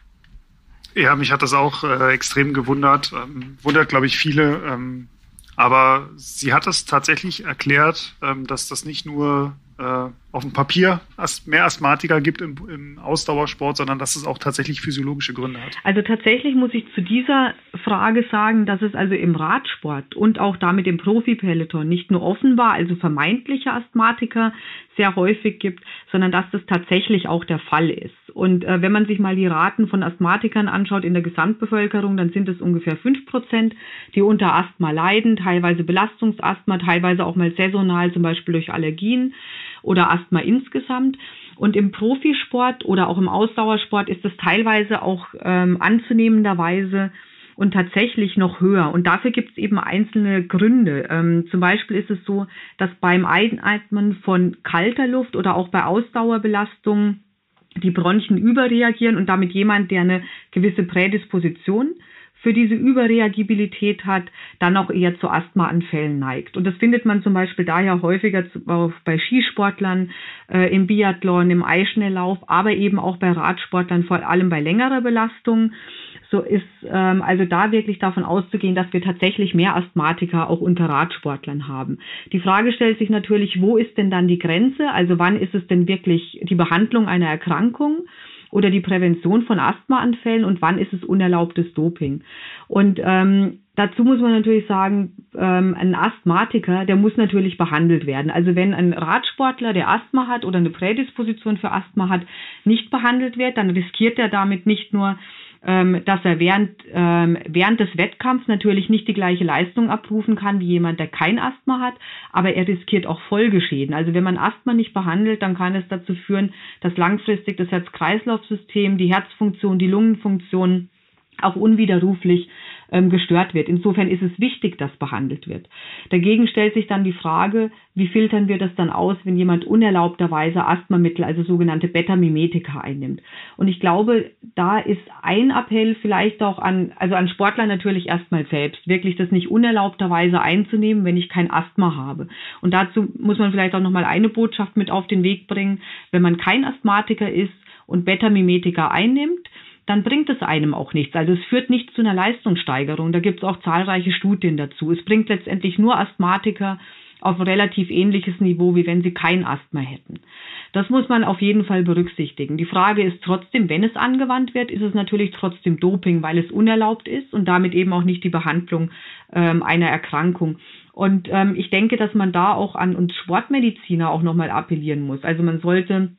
S3: Ja, mich hat das auch äh, extrem gewundert. Ähm, wundert, glaube ich, viele. Ähm, aber sie hat es tatsächlich erklärt, ähm, dass das nicht nur äh, auf dem Papier mehr Asthmatiker gibt im, im Ausdauersport, sondern dass es auch tatsächlich physiologische Gründe hat.
S5: Also tatsächlich muss ich zu dieser Frage sagen, dass es also im Radsport und auch damit im Profi-Peloton nicht nur offenbar, also vermeintliche Asthmatiker sehr häufig gibt, sondern dass das tatsächlich auch der Fall ist. Und äh, wenn man sich mal die Raten von Asthmatikern anschaut in der Gesamtbevölkerung, dann sind es ungefähr fünf Prozent, die unter Asthma leiden, teilweise Belastungsasthma, teilweise auch mal saisonal, zum Beispiel durch Allergien oder Asthma insgesamt. Und im Profisport oder auch im Ausdauersport ist es teilweise auch ähm, anzunehmenderweise und tatsächlich noch höher. Und dafür gibt es eben einzelne Gründe. Ähm, zum Beispiel ist es so, dass beim Einatmen von kalter Luft oder auch bei Ausdauerbelastung die Bronchien überreagieren und damit jemand, der eine gewisse Prädisposition für diese Überreagibilität hat, dann auch eher zu Asthmaanfällen neigt. Und das findet man zum Beispiel daher häufiger auch bei Skisportlern, äh, im Biathlon, im Eisschnelllauf, aber eben auch bei Radsportlern, vor allem bei längerer Belastung. So ist ähm, also da wirklich davon auszugehen, dass wir tatsächlich mehr Asthmatiker auch unter Radsportlern haben. Die Frage stellt sich natürlich, wo ist denn dann die Grenze? Also wann ist es denn wirklich die Behandlung einer Erkrankung oder die Prävention von Asthmaanfällen und wann ist es unerlaubtes Doping? Und ähm, dazu muss man natürlich sagen, ähm, ein Asthmatiker, der muss natürlich behandelt werden. Also wenn ein Radsportler, der Asthma hat oder eine Prädisposition für Asthma hat, nicht behandelt wird, dann riskiert er damit nicht nur, ähm, dass er während, ähm, während des Wettkampfs natürlich nicht die gleiche Leistung abrufen kann wie jemand, der kein Asthma hat, aber er riskiert auch Folgeschäden. Also wenn man Asthma nicht behandelt, dann kann es dazu führen, dass langfristig das Herz-Kreislauf-System, die Herzfunktion, die Lungenfunktion auch unwiderruflich ähm, gestört wird. Insofern ist es wichtig, dass behandelt wird. Dagegen stellt sich dann die Frage, wie filtern wir das dann aus, wenn jemand unerlaubterweise Asthmamittel, also sogenannte Beta-Mimetika einnimmt. Und ich glaube, da ist ein Appell vielleicht auch an, also an Sportler natürlich erstmal selbst, wirklich das nicht unerlaubterweise einzunehmen, wenn ich kein Asthma habe. Und dazu muss man vielleicht auch nochmal eine Botschaft mit auf den Weg bringen. Wenn man kein Asthmatiker ist und Beta-Mimetika einnimmt, dann bringt es einem auch nichts. Also es führt nicht zu einer Leistungssteigerung. Da gibt es auch zahlreiche Studien dazu. Es bringt letztendlich nur Asthmatiker auf ein relativ ähnliches Niveau, wie wenn sie kein Asthma hätten. Das muss man auf jeden Fall berücksichtigen. Die Frage ist trotzdem, wenn es angewandt wird, ist es natürlich trotzdem Doping, weil es unerlaubt ist und damit eben auch nicht die Behandlung ähm, einer Erkrankung. Und ähm, ich denke, dass man da auch an uns Sportmediziner auch nochmal appellieren muss. Also man sollte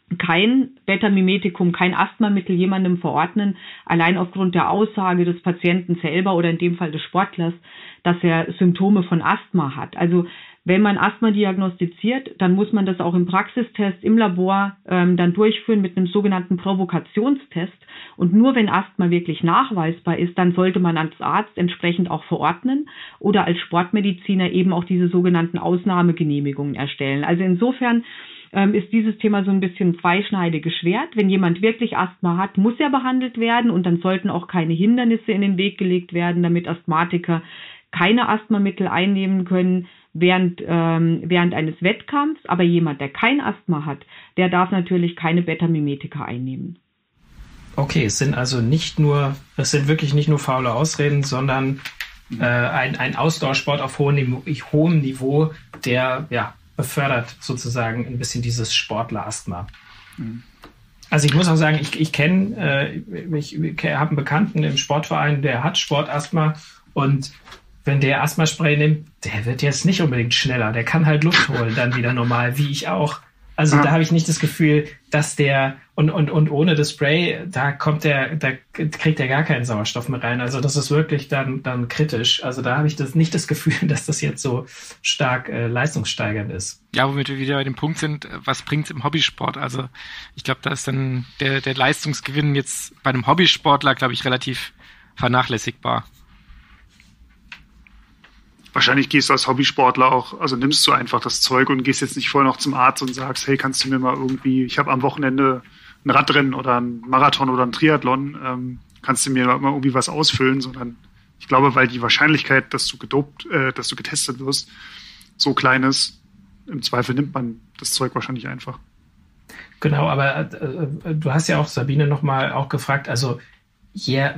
S5: kein Beta-Mimetikum, kein Asthmamittel jemandem verordnen, allein aufgrund der Aussage des Patienten selber oder in dem Fall des Sportlers, dass er Symptome von Asthma hat. Also wenn man Asthma diagnostiziert, dann muss man das auch im Praxistest im Labor ähm, dann durchführen mit einem sogenannten Provokationstest. Und nur wenn Asthma wirklich nachweisbar ist, dann sollte man als Arzt entsprechend auch verordnen oder als Sportmediziner eben auch diese sogenannten Ausnahmegenehmigungen erstellen. Also insofern ähm, ist dieses Thema so ein bisschen zweischneidiges Schwert. Wenn jemand wirklich Asthma hat, muss er behandelt werden und dann sollten auch keine Hindernisse in den Weg gelegt werden, damit Asthmatiker keine Asthmamittel einnehmen können während, ähm, während eines Wettkampfs. Aber jemand, der kein Asthma hat, der darf natürlich keine Beta-Mimetika einnehmen.
S1: Okay, es sind also nicht nur, es sind wirklich nicht nur faule Ausreden, sondern äh, ein, ein Ausdauersport auf hohem Niveau, hohem Niveau, der ja befördert sozusagen ein bisschen dieses Sportler-Asthma. Mhm. Also ich muss auch sagen, ich, ich kenne, äh, ich, ich habe einen Bekannten im Sportverein, der hat Sportasthma und wenn der Asthmaspray nimmt, der wird jetzt nicht unbedingt schneller, der kann halt Luft holen, dann wieder normal, wie ich auch. Also ja. Da habe ich nicht das Gefühl, dass der, und, und, und ohne das Spray, da kommt der, da kriegt der gar keinen Sauerstoff mehr rein. Also das ist wirklich dann, dann kritisch. Also da habe ich das nicht das Gefühl, dass das jetzt so stark äh, leistungssteigernd ist.
S4: Ja, womit wir wieder bei dem Punkt sind, was bringt's im Hobbysport? Also ich glaube, da ist dann der, der Leistungsgewinn jetzt bei einem Hobbysportler, glaube ich, relativ vernachlässigbar.
S3: Wahrscheinlich gehst du als Hobbysportler auch, also nimmst du einfach das Zeug und gehst jetzt nicht vorher noch zum Arzt und sagst, hey, kannst du mir mal irgendwie, ich habe am Wochenende ein Radrennen oder ein Marathon oder ein Triathlon, ähm, kannst du mir mal irgendwie was ausfüllen, sondern ich glaube, weil die Wahrscheinlichkeit, dass du gedopt, äh, dass du getestet wirst, so klein ist, im Zweifel nimmt man das Zeug wahrscheinlich einfach.
S1: Genau, aber äh, du hast ja auch Sabine nochmal auch gefragt, also ja,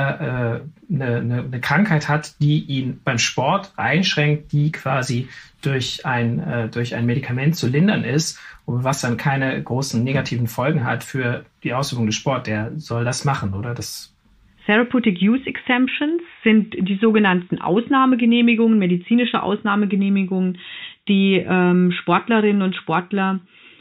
S1: wer eine äh, ne, ne Krankheit hat, die ihn beim Sport einschränkt, die quasi durch ein, äh, durch ein Medikament zu lindern ist und was dann keine großen negativen Folgen hat für die Ausübung des Sports, der soll das machen, oder? Das
S5: Therapeutic Use Exemptions sind die sogenannten Ausnahmegenehmigungen, medizinische Ausnahmegenehmigungen, die ähm, Sportlerinnen und Sportler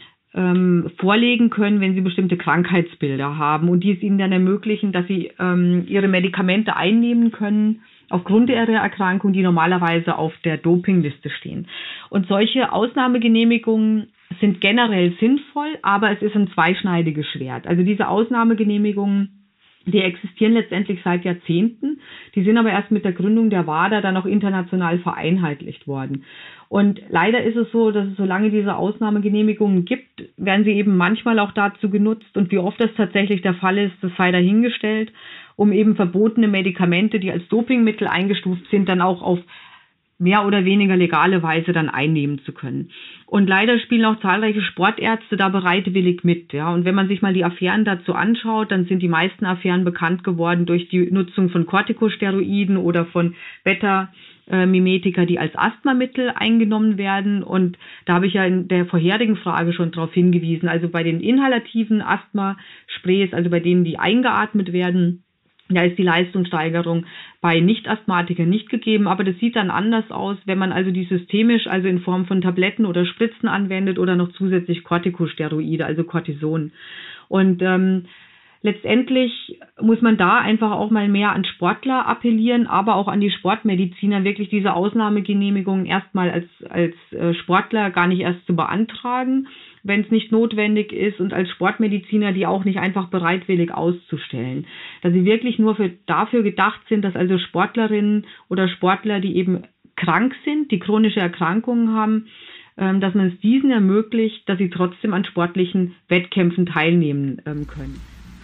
S5: Ähm, vorlegen können, wenn sie bestimmte Krankheitsbilder haben und die es ihnen dann ermöglichen, dass sie ähm, ihre Medikamente einnehmen können aufgrund ihrer Erkrankung, die normalerweise auf der Dopingliste stehen. Und solche Ausnahmegenehmigungen sind generell sinnvoll, aber es ist ein zweischneidiges Schwert. Also diese Ausnahmegenehmigungen, die existieren letztendlich seit Jahrzehnten, die sind aber erst mit der Gründung der WADA dann auch international vereinheitlicht worden. Und leider ist es so, dass es, solange diese Ausnahmegenehmigungen gibt, werden sie eben manchmal auch dazu genutzt. Und wie oft das tatsächlich der Fall ist, das sei dahingestellt, um eben verbotene Medikamente, die als Dopingmittel eingestuft sind, dann auch auf mehr oder weniger legale Weise dann einnehmen zu können. Und leider spielen auch zahlreiche Sportärzte da bereitwillig mit. Ja. Und wenn man sich mal die Affären dazu anschaut, dann sind die meisten Affären bekannt geworden durch die Nutzung von Corticosteroiden oder von Beta-Mimetika, die als Asthmamittel eingenommen werden. Und da habe ich ja in der vorherigen Frage schon darauf hingewiesen. Also bei den inhalativen Asthma-Sprays, also bei denen, die eingeatmet werden, da ist die Leistungssteigerung bei Nicht-Asthmatikern nicht gegeben, aber das sieht dann anders aus, wenn man also die systemisch, also in Form von Tabletten oder Spritzen anwendet oder noch zusätzlich Corticosteroide, also Cortison. Und ähm, letztendlich muss man da einfach auch mal mehr an Sportler appellieren, aber auch an die Sportmediziner, wirklich diese Ausnahmegenehmigungen erstmal als, als äh, Sportler gar nicht erst zu beantragen, wenn es nicht notwendig ist, und als Sportmediziner die auch nicht einfach bereitwillig auszustellen. Dass sie wirklich nur für, dafür gedacht sind, dass also Sportlerinnen oder Sportler, die eben krank sind, die chronische Erkrankungen haben, ähm, dass man es diesen ermöglicht, dass sie trotzdem an sportlichen Wettkämpfen teilnehmen ähm, können.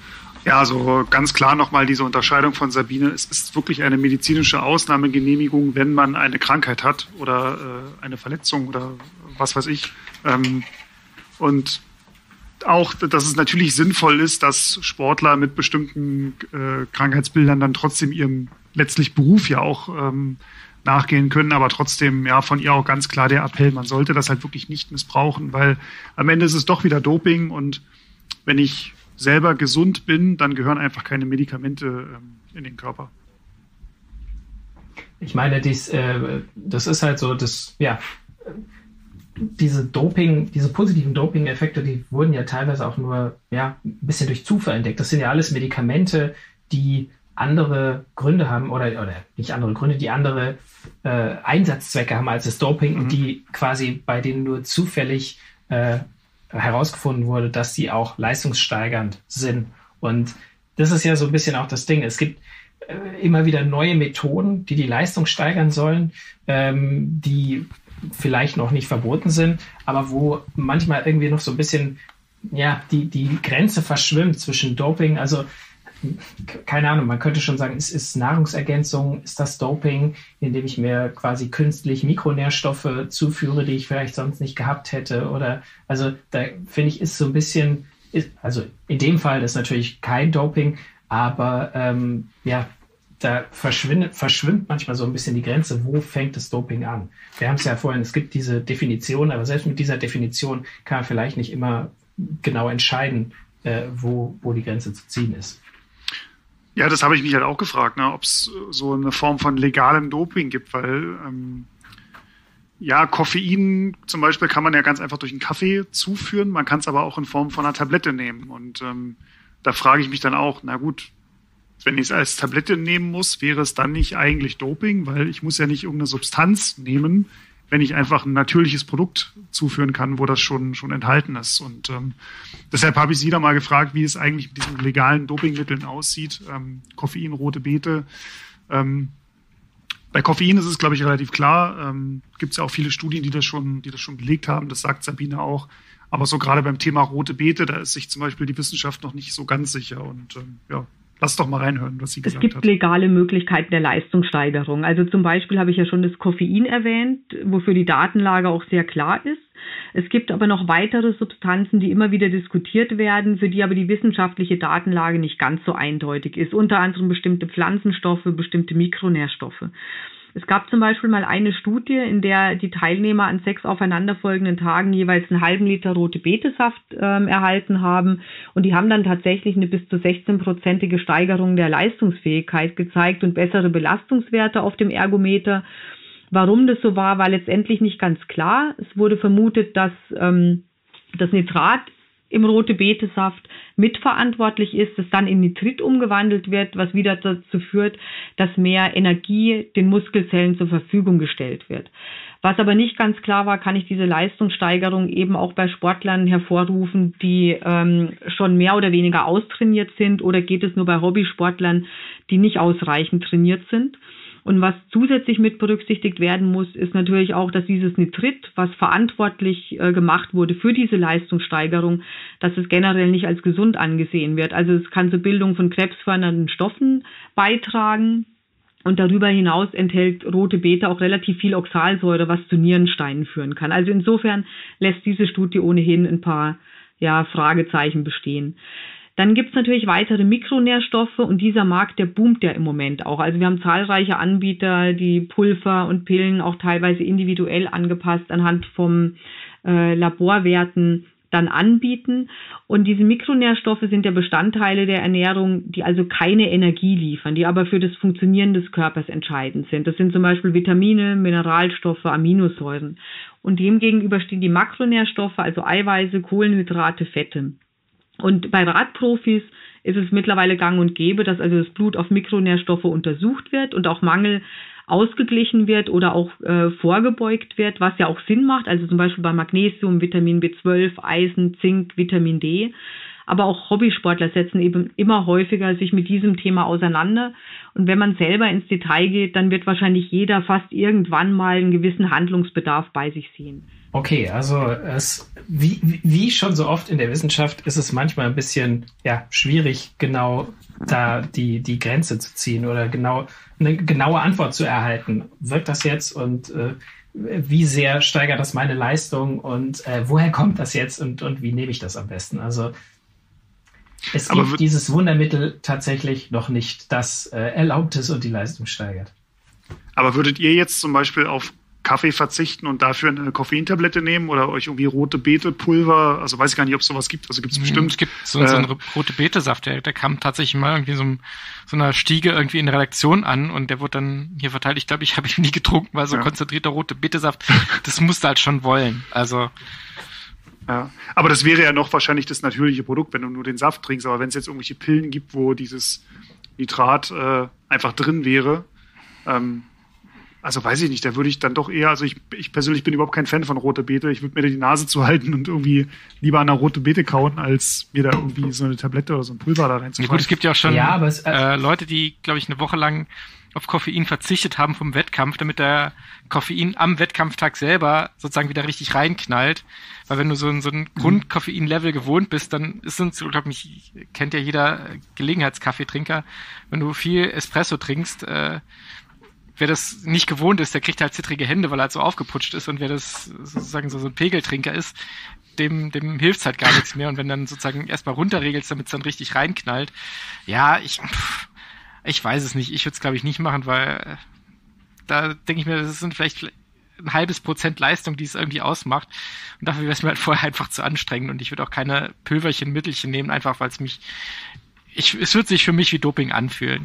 S3: Ja, also ganz klar nochmal diese Unterscheidung von Sabine. Es ist wirklich eine medizinische Ausnahmegenehmigung, wenn man eine Krankheit hat oder äh, eine Verletzung oder was weiß ich. Ähm, Und auch, dass es natürlich sinnvoll ist, dass Sportler mit bestimmten äh, Krankheitsbildern dann trotzdem ihrem letztlich Beruf ja auch ähm, nachgehen können, aber trotzdem ja von ihr auch ganz klar der Appell, man sollte das halt wirklich nicht missbrauchen, weil am Ende ist es doch wieder Doping, und wenn ich selber gesund bin, dann gehören einfach keine Medikamente ähm, in den Körper.
S1: Ich meine, dies, äh, das ist halt so, das, ja, diese Doping, diese positiven Doping-Effekte, die wurden ja teilweise auch nur ja, ein bisschen durch Zufall entdeckt. Das sind ja alles Medikamente, die andere Gründe haben oder, oder nicht andere Gründe, die andere äh, Einsatzzwecke haben als das Doping mhm. und die quasi bei denen nur zufällig äh, herausgefunden wurde, dass sie auch leistungssteigernd sind. Und das ist ja so ein bisschen auch das Ding. Es gibt äh, immer wieder neue Methoden, die die Leistung steigern sollen, ähm, die vielleicht noch nicht verboten sind, aber wo manchmal irgendwie noch so ein bisschen ja die die Grenze verschwimmt zwischen Doping, also keine Ahnung, man könnte schon sagen, ist, ist Nahrungsergänzung, ist das Doping, indem ich mir quasi künstlich Mikronährstoffe zuführe, die ich vielleicht sonst nicht gehabt hätte, oder also da finde ich, ist so ein bisschen, ist, also in dem Fall ist natürlich kein Doping, aber ähm, ja, da verschwindet, verschwimmt manchmal so ein bisschen die Grenze, wo fängt das Doping an? Wir haben es ja vorhin, es gibt diese Definition, aber selbst mit dieser Definition kann man vielleicht nicht immer genau entscheiden, äh, wo, wo die Grenze zu ziehen ist.
S3: Ja, das habe ich mich halt auch gefragt, ne, ob es so eine Form von legalem Doping gibt, weil ähm, ja, Koffein zum Beispiel kann man ja ganz einfach durch einen Kaffee zuführen, man kann es aber auch in Form von einer Tablette nehmen. Und ähm, da frage ich mich dann auch, na gut, wenn ich es als Tablette nehmen muss, wäre es dann nicht eigentlich Doping, weil ich muss ja nicht irgendeine Substanz nehmen, wenn ich einfach ein natürliches Produkt zuführen kann, wo das schon schon enthalten ist. Und ähm, deshalb habe ich Sie da mal gefragt, wie es eigentlich mit diesen legalen Dopingmitteln aussieht. Ähm, Koffein, rote Beete. Ähm, bei Koffein ist es, glaube ich, relativ klar. Ähm, gibt es ja auch viele Studien, die das schon, die das schon belegt haben. Das sagt Sabine auch. Aber so gerade beim Thema rote Beete, da ist sich zum Beispiel die Wissenschaft noch nicht so ganz sicher. Und ähm, ja. Lass doch mal reinhören, was sie gesagt hat.
S5: Es gibt legale Möglichkeiten der Leistungssteigerung. Also zum Beispiel habe ich ja schon das Koffein erwähnt, wofür die Datenlage auch sehr klar ist. Es gibt aber noch weitere Substanzen, die immer wieder diskutiert werden, für die aber die wissenschaftliche Datenlage nicht ganz so eindeutig ist. Unter anderem bestimmte Pflanzenstoffe, bestimmte Mikronährstoffe. Es gab zum Beispiel mal eine Studie, in der die Teilnehmer an sechs aufeinanderfolgenden Tagen jeweils einen halben Liter rote Betesaft ähm, erhalten haben. Und die haben dann tatsächlich eine bis zu sechzehn-prozentige Steigerung der Leistungsfähigkeit gezeigt und bessere Belastungswerte auf dem Ergometer. Warum das so war, war letztendlich nicht ganz klar. Es wurde vermutet, dass ähm, das Nitrat im rote Betesaft mitverantwortlich ist, das dann in Nitrit umgewandelt wird, was wieder dazu führt, dass mehr Energie den Muskelzellen zur Verfügung gestellt wird. Was aber nicht ganz klar war, kann ich diese Leistungssteigerung eben auch bei Sportlern hervorrufen, die ähm, schon mehr oder weniger austrainiert sind, oder geht es nur bei Hobbysportlern, die nicht ausreichend trainiert sind? Und was zusätzlich mit berücksichtigt werden muss, ist natürlich auch, dass dieses Nitrit, was verantwortlich äh, gemacht wurde für diese Leistungssteigerung, dass es generell nicht als gesund angesehen wird. Also es kann zur Bildung von krebsfördernden Stoffen beitragen. Und darüber hinaus enthält rote Beete auch relativ viel Oxalsäure, was zu Nierensteinen führen kann. Also insofern lässt diese Studie ohnehin ein paar ja, Fragezeichen bestehen. Dann gibt es natürlich weitere Mikronährstoffe, und dieser Markt, der boomt ja im Moment auch. Also wir haben zahlreiche Anbieter, die Pulver und Pillen auch teilweise individuell angepasst anhand vom äh, Laborwerten dann anbieten. Und diese Mikronährstoffe sind ja Bestandteile der Ernährung, die also keine Energie liefern, die aber für das Funktionieren des Körpers entscheidend sind. Das sind zum Beispiel Vitamine, Mineralstoffe, Aminosäuren. Und demgegenüber stehen die Makronährstoffe, also Eiweiße, Kohlenhydrate, Fette. Und bei Radprofis ist es mittlerweile gang und gäbe, dass also das Blut auf Mikronährstoffe untersucht wird und auch Mangel ausgeglichen wird oder auch äh, vorgebeugt wird, was ja auch Sinn macht, also zum Beispiel bei Magnesium, Vitamin B zwölf, Eisen, Zink, Vitamin D. Aber auch Hobbysportler setzen eben immer häufiger sich mit diesem Thema auseinander. Und wenn man selber ins Detail geht, dann wird wahrscheinlich jeder fast irgendwann mal einen gewissen Handlungsbedarf bei sich sehen.
S1: Okay, also es, wie, wie schon so oft in der Wissenschaft ist es manchmal ein bisschen ja, schwierig, genau da die, die Grenze zu ziehen oder genau eine genaue Antwort zu erhalten. Wirkt das jetzt und äh, wie sehr steigert das meine Leistung und äh, woher kommt das jetzt und, und wie nehme ich das am besten? Also es gibt w- dieses Wundermittel tatsächlich noch nicht, das äh, erlaubt ist und die Leistung steigert.
S3: Aber würdet ihr jetzt zum Beispiel auf Kaffee verzichten und dafür eine Koffeintablette nehmen oder euch irgendwie rote Beete Pulver, also weiß ich gar nicht, ob es sowas gibt, also gibt es bestimmt.
S4: Es gibt so, äh, so einen rote Beete-Saft, der, der kam tatsächlich mal irgendwie so, so einer Stiege irgendwie in der Redaktion an und der wurde dann hier verteilt. Ich glaube, ich habe ihn nie getrunken, weil so ja. konzentrierter rote Beete-Saft, das musste halt schon wollen, also.
S3: Ja, aber das wäre ja noch wahrscheinlich das natürliche Produkt, wenn du nur den Saft trinkst, aber wenn es jetzt irgendwelche Pillen gibt, wo dieses Nitrat äh, einfach drin wäre. Ähm, also weiß ich nicht, da würde ich dann doch eher, also ich, ich persönlich bin überhaupt kein Fan von rote Beete. Ich würde mir da die Nase zuhalten und irgendwie lieber an einer rote Beete kauen, als mir da irgendwie so eine Tablette oder so ein Pulver da reinzufahren.
S4: Ja, gut, es gibt ja auch schon
S1: ja, aber es,
S4: äh, Leute, die, glaube ich, eine Woche lang auf Koffein verzichtet haben vom Wettkampf, damit der Koffein am Wettkampftag selber sozusagen wieder richtig reinknallt. Weil wenn du so ein, so ein Grundkoffein-Level gewohnt bist, dann ist es, glaube ich, kennt ja jeder Gelegenheitskaffeetrinker, wenn du viel Espresso trinkst, äh, wer das nicht gewohnt ist, der kriegt halt zittrige Hände, weil er halt so aufgeputscht ist, und wer das sozusagen so, so ein Pegeltrinker ist, dem, dem hilft's halt gar nichts mehr. Und wenn dann sozusagen erstmal runterregelst, damit es dann richtig reinknallt, ja, ich, pff, ich weiß es nicht. Ich würde es, glaube ich, nicht machen, weil da denke ich mir, das sind vielleicht ein halbes Prozent Leistung, die es irgendwie ausmacht. Und dafür wäre es mir halt vorher einfach zu anstrengend. Und ich würde auch keine Pülverchen, Mittelchen nehmen, einfach weil es mich, ich, es wird sich für mich wie Doping anfühlen.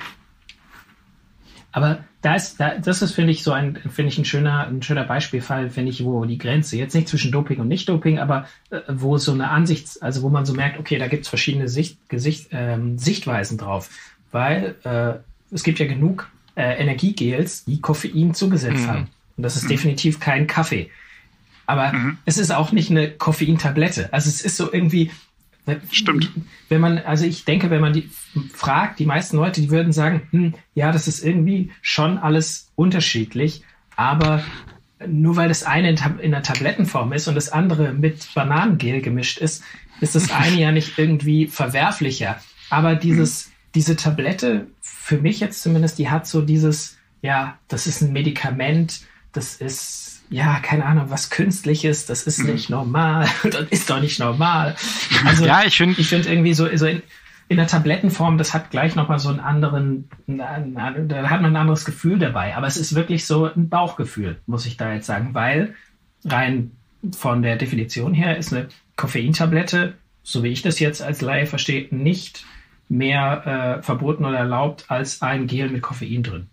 S1: Aber da ist, da, das ist, finde ich, so ein, finde ich, ein schöner, ein schöner Beispielfall, finde ich, wo die Grenze, jetzt nicht zwischen Doping und Nicht-Doping, aber äh, wo so eine Ansicht, also wo man so merkt, okay, da gibt's verschiedene Sicht, Gesicht, ähm, Sichtweisen drauf. Weil äh, es gibt ja genug äh, Energiegels, die Koffein zugesetzt mhm. haben. Und das ist mhm. definitiv kein Kaffee. Aber mhm. es ist auch nicht eine Koffeintablette. Also es ist so irgendwie,
S3: Stimmt.
S1: Wenn man, also ich denke, wenn man die fragt, die meisten Leute, die würden sagen, hm, ja, das ist irgendwie schon alles unterschiedlich, aber nur weil das eine in, Tab- in der Tablettenform ist und das andere mit Bananengel gemischt ist, ist das eine ja nicht irgendwie verwerflicher. Aber dieses, diese Tablette, für mich jetzt zumindest, die hat so dieses, ja, das ist ein Medikament, das ist, ja, keine Ahnung, was Künstliches, das ist nicht normal, das ist doch nicht normal. Also
S4: ja, ich finde
S1: ich finde irgendwie so, so in, in der Tablettenform, das hat gleich nochmal so einen anderen, da hat man ein anderes Gefühl dabei. Aber es ist wirklich so ein Bauchgefühl, muss ich da jetzt sagen, weil rein von der Definition her ist eine Koffeintablette, so wie ich das jetzt als Laie verstehe, nicht mehr äh, verboten oder erlaubt als ein Gel mit Koffein drin.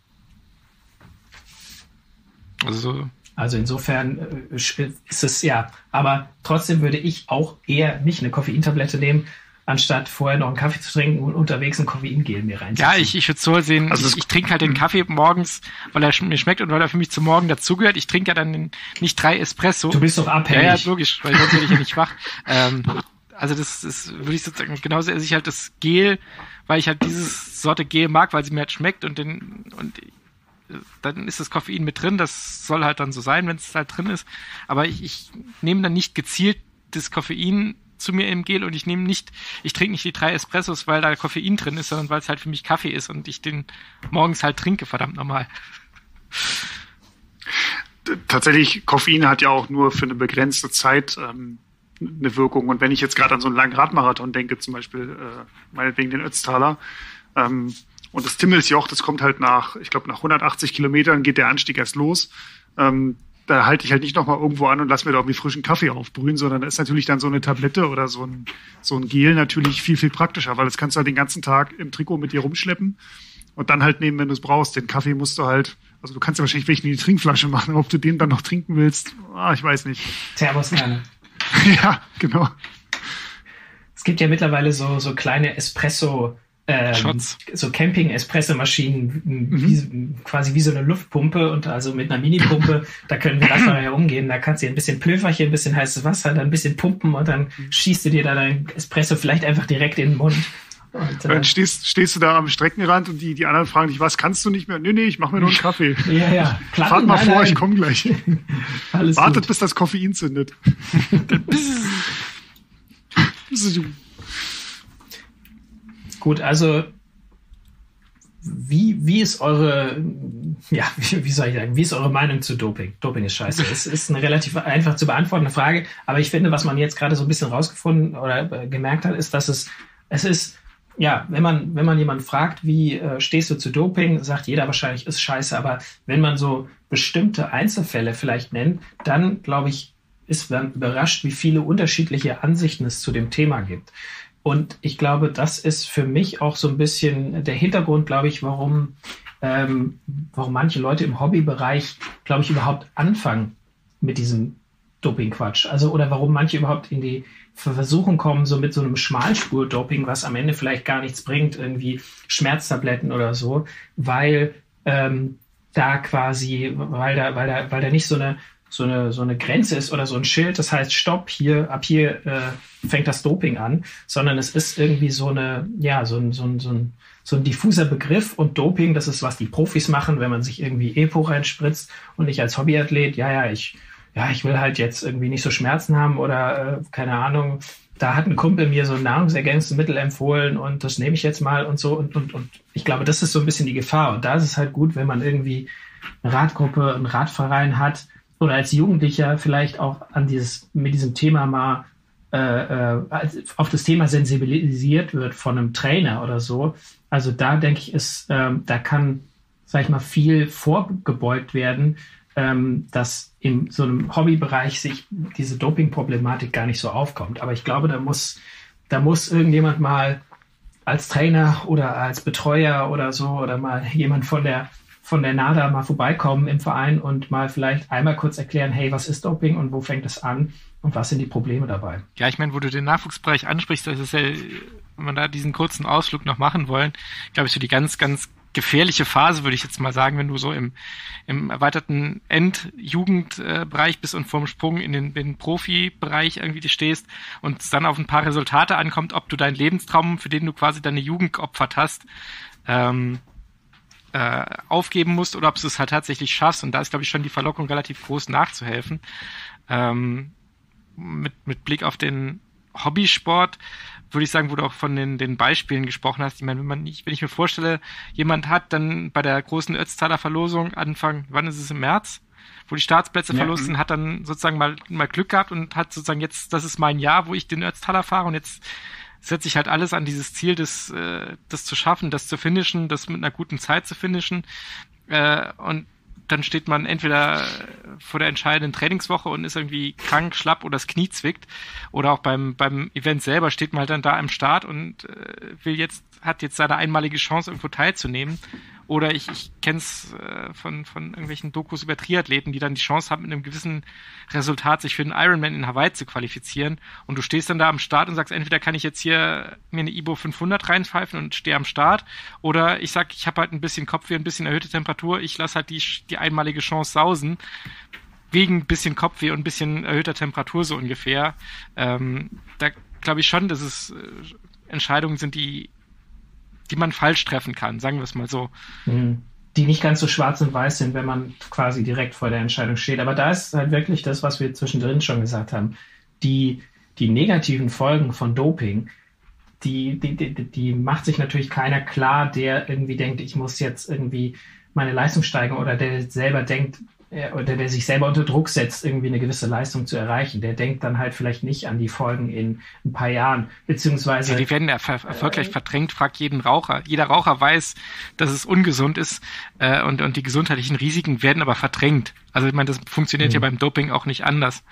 S4: Also
S1: Also insofern äh, ist es, ja, aber trotzdem würde ich auch eher nicht eine Koffeintablette nehmen, anstatt vorher noch einen Kaffee zu trinken und unterwegs ein Koffeingel mir reinzuziehen.
S4: Ja, ich, ich würde es so sehen, also ich, ich trinke halt den Kaffee morgens, weil er mir schmeckt und weil er für mich zum Morgen dazugehört. Ich trinke ja dann den, nicht drei Espresso.
S1: Du bist doch abhängig.
S4: Ja, ja, logisch, weil sonst werde ich ja nicht wach. Ähm, also das ist, würde ich sozusagen, genauso esse ich halt das Gel, weil ich halt dieses Sorte Gel mag, weil sie mir halt schmeckt, und den, und dann ist das Koffein mit drin, das soll halt dann so sein, wenn es halt drin ist, aber ich, ich nehme dann nicht gezielt das Koffein zu mir im Gel, und ich nehme nicht, ich trinke nicht die drei Espressos, weil da Koffein drin ist, sondern weil es halt für mich Kaffee ist und ich den morgens halt trinke, verdammt nochmal.
S3: Tatsächlich, Koffein hat ja auch nur für eine begrenzte Zeit ähm, eine Wirkung, und wenn ich jetzt gerade an so einen langen Radmarathon denke, zum Beispiel äh, meinetwegen den Ötztaler, ähm, und das Timmelsjoch, das kommt halt nach, ich glaube, nach hundertachtzig Kilometern geht der Anstieg erst los. Ähm, da halte ich halt nicht nochmal irgendwo an und lass mir da irgendwie frischen Kaffee aufbrühen, sondern da ist natürlich dann so eine Tablette oder so ein, so ein Gel natürlich viel, viel praktischer, weil das kannst du halt den ganzen Tag im Trikot mit dir rumschleppen und dann halt nehmen, wenn du es brauchst. Den Kaffee musst du halt, also du kannst ja wahrscheinlich welchen in die Trinkflasche machen, ob du den dann noch trinken willst, ah, ich weiß nicht.
S1: Thermoskanne.
S3: Ja, genau.
S1: Es gibt ja mittlerweile so, so kleine Espresso- Ähm, so Camping-Espresso-Maschinen, mhm. wie, quasi wie so eine Luftpumpe, und also mit einer Minipumpe, da können wir einfach herumgehen, da kannst du ein bisschen Pülverchen, ein bisschen heißes Wasser, dann ein bisschen pumpen, und dann schießt du dir da dein Espresso vielleicht einfach direkt in den Mund. Und, äh,
S3: dann stehst, stehst du da am Streckenrand und die, die anderen fragen dich, was kannst du nicht mehr? Nee, nee, ich mach mir nur einen Kaffee.
S1: Ja, ja. Platten,
S3: Fahrt mal
S1: nein,
S3: vor,
S1: nein.
S3: ich komme gleich.
S1: Alles
S3: Wartet,
S1: gut.
S3: bis das Koffein zündet.
S1: Gut, also wie, wie ist eure, ja, wie, wie soll ich sagen, wie ist eure Meinung zu Doping? Doping ist scheiße. Es ist eine relativ einfach zu beantwortende Frage, aber ich finde, was man jetzt gerade so ein bisschen rausgefunden oder äh, gemerkt hat, ist, dass es, es ist, ja, wenn man, wenn man jemanden fragt, wie äh, stehst du zu Doping, sagt jeder wahrscheinlich, ist scheiße, aber wenn man so bestimmte Einzelfälle vielleicht nennt, dann, glaube ich, ist man überrascht, wie viele unterschiedliche Ansichten es zu dem Thema gibt. Und ich glaube, das ist für mich auch so ein bisschen der Hintergrund, glaube ich, warum, ähm, warum manche Leute im Hobbybereich, glaube ich, überhaupt anfangen mit diesem Doping-Quatsch. Also, oder warum manche überhaupt in die, Versuchen kommen, so mit so einem Schmalspur-Doping, was am Ende vielleicht gar nichts bringt, irgendwie Schmerztabletten oder so, weil ähm, da quasi, weil da, weil da, weil da nicht so eine so eine so eine Grenze ist oder so ein Schild, das heißt Stopp, hier, ab hier äh, fängt das Doping an, sondern es ist irgendwie so eine, ja, so ein, so ein, so ein, so ein diffuser Begriff, und Doping, das ist, was die Profis machen, wenn man sich irgendwie Epo reinspritzt, und ich als Hobbyathlet, ja, ja, ich, ja, ich will halt jetzt irgendwie nicht so Schmerzen haben oder, äh, keine Ahnung, da hat ein Kumpel mir so ein Nahrungsergänzungsmittel empfohlen und das nehme ich jetzt mal und so, und, und, und ich glaube, das ist so ein bisschen die Gefahr, und da ist es halt gut, wenn man irgendwie eine Radgruppe, einen Radverein hat, oder als Jugendlicher vielleicht auch an dieses, mit diesem Thema mal äh, äh, auf das Thema sensibilisiert wird von einem Trainer oder so. Also da denke ich, ist, ähm, da kann, sag ich mal, viel vorgebeugt werden, ähm, dass in so einem Hobbybereich sich diese Doping-Problematik gar nicht so aufkommt. Aber ich glaube, da muss, da muss irgendjemand mal als Trainer oder als Betreuer oder so oder mal jemand von der von der NADA mal vorbeikommen im Verein und mal vielleicht einmal kurz erklären, hey, was ist Doping und wo fängt es an und was sind die Probleme dabei?
S4: Ja, ich meine, wo du den Nachwuchsbereich ansprichst, das ist ja, wenn wir da diesen kurzen Ausflug noch machen wollen, glaube ich, so die ganz, ganz gefährliche Phase, würde ich jetzt mal sagen, wenn du so im, im erweiterten Endjugendbereich bist und vorm Sprung in den, den Profibereich irgendwie stehst und es dann auf ein paar Resultate ankommt, ob du deinen Lebenstraum, für den du quasi deine Jugend geopfert hast, ähm, äh, aufgeben musst oder ob du es halt tatsächlich schaffst. Und da ist, glaube ich, schon die Verlockung relativ groß nachzuhelfen. Ähm, mit, mit Blick auf den Hobbysport würde ich sagen, wo du auch von den, den Beispielen gesprochen hast. Ich meine, wenn man nicht, wenn ich mir vorstelle, jemand hat dann bei der großen Ötztaler Verlosung Anfang, wann ist es, im März, wo die Startplätze ja. verlost sind, hat dann sozusagen mal, mal Glück gehabt und hat sozusagen jetzt, das ist mein Jahr, wo ich den Ötztaler fahre, und jetzt setze ich halt alles an dieses Ziel, das, äh, das zu schaffen, das zu finishen, das mit einer guten Zeit zu finishen, äh, und dann steht man entweder vor der entscheidenden Trainingswoche und ist irgendwie krank, schlapp oder das Knie zwickt, oder auch beim beim Event selber steht man halt dann da am Start und äh, will jetzt hat jetzt seine einmalige Chance, irgendwo teilzunehmen. Oder ich, ich kenne es äh, von, von irgendwelchen Dokus über Triathleten, die dann die Chance haben, mit einem gewissen Resultat sich für den Ironman in Hawaii zu qualifizieren. Und du stehst dann da am Start und sagst, entweder kann ich jetzt hier mir eine Ibo fünfhundert reinpfeifen und stehe am Start, oder ich sag, ich habe halt ein bisschen Kopfweh, ein bisschen erhöhte Temperatur, ich lasse halt die, die einmalige Chance sausen, wegen ein bisschen Kopfweh und ein bisschen erhöhter Temperatur so ungefähr. Ähm, da glaube ich schon, dass es äh, Entscheidungen sind, die die man falsch treffen kann, sagen wir es mal so.
S1: Die nicht ganz so schwarz und weiß sind, wenn man quasi direkt vor der Entscheidung steht. Aber da ist halt wirklich das, was wir zwischendrin schon gesagt haben. Die, die negativen Folgen von Doping, die, die, die, die macht sich natürlich keiner klar, der irgendwie denkt, ich muss jetzt irgendwie meine Leistung steigern, oder der selber denkt, oder der sich selber unter Druck setzt, irgendwie eine gewisse Leistung zu erreichen. Der denkt dann halt vielleicht nicht an die Folgen in ein paar Jahren, beziehungsweise...
S4: Ja, die werden erf- erfolgreich äh, verdrängt, fragt jeden Raucher. Jeder Raucher weiß, dass es ungesund ist, äh, und, und die gesundheitlichen Risiken werden aber verdrängt. Also ich meine, das funktioniert mhm. ja beim Doping auch nicht anders.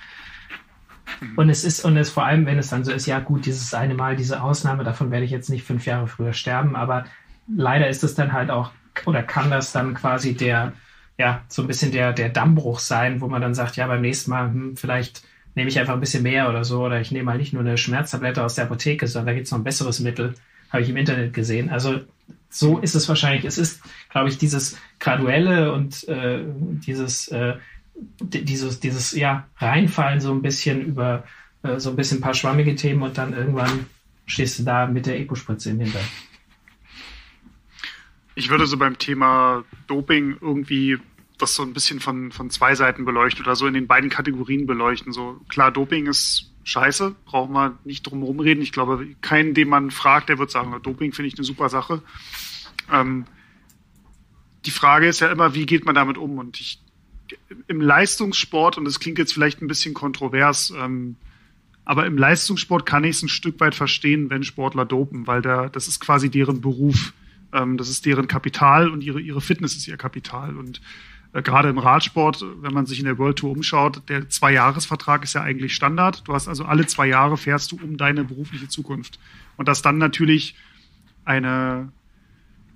S1: Und es ist, und es vor allem, wenn es dann so ist, ja gut, dieses eine Mal, diese Ausnahme, davon werde ich jetzt nicht fünf Jahre früher sterben, aber leider ist es dann halt auch, oder kann das dann quasi der... ja, so ein bisschen der, der Dammbruch sein, wo man dann sagt, ja, beim nächsten Mal, hm, vielleicht nehme ich einfach ein bisschen mehr oder so, oder ich nehme mal nicht nur eine Schmerztablette aus der Apotheke, sondern da gibt es noch ein besseres Mittel, habe ich im Internet gesehen. Also so ist es wahrscheinlich. Es ist, glaube ich, dieses Graduelle und äh, dieses, äh, dieses, dieses, ja, Reinfallen so ein bisschen über äh, so ein bisschen ein paar schwammige Themen, und dann irgendwann stehst du da mit der Epo-Spritze im Hintern.
S3: Ich würde so beim Thema Doping irgendwie das so ein bisschen von, von zwei Seiten beleuchten oder so in den beiden Kategorien beleuchten. So klar, Doping ist scheiße, brauchen wir nicht drum herum reden. Ich glaube, keinen, den man fragt, der wird sagen, Doping finde ich eine super Sache. Ähm, die Frage ist ja immer, wie geht man damit um? Und ich, im Leistungssport, und das klingt jetzt vielleicht ein bisschen kontrovers, ähm, aber im Leistungssport kann ich es ein Stück weit verstehen, wenn Sportler dopen, weil der, das ist quasi deren Beruf. Das ist deren Kapital, und ihre, ihre Fitness ist ihr Kapital. Und äh, gerade im Radsport, wenn man sich in der World Tour umschaut, der Zwei-Jahres-Vertrag ist ja eigentlich Standard. Du hast also alle zwei Jahre fährst du um deine berufliche Zukunft. Und dass dann natürlich eine,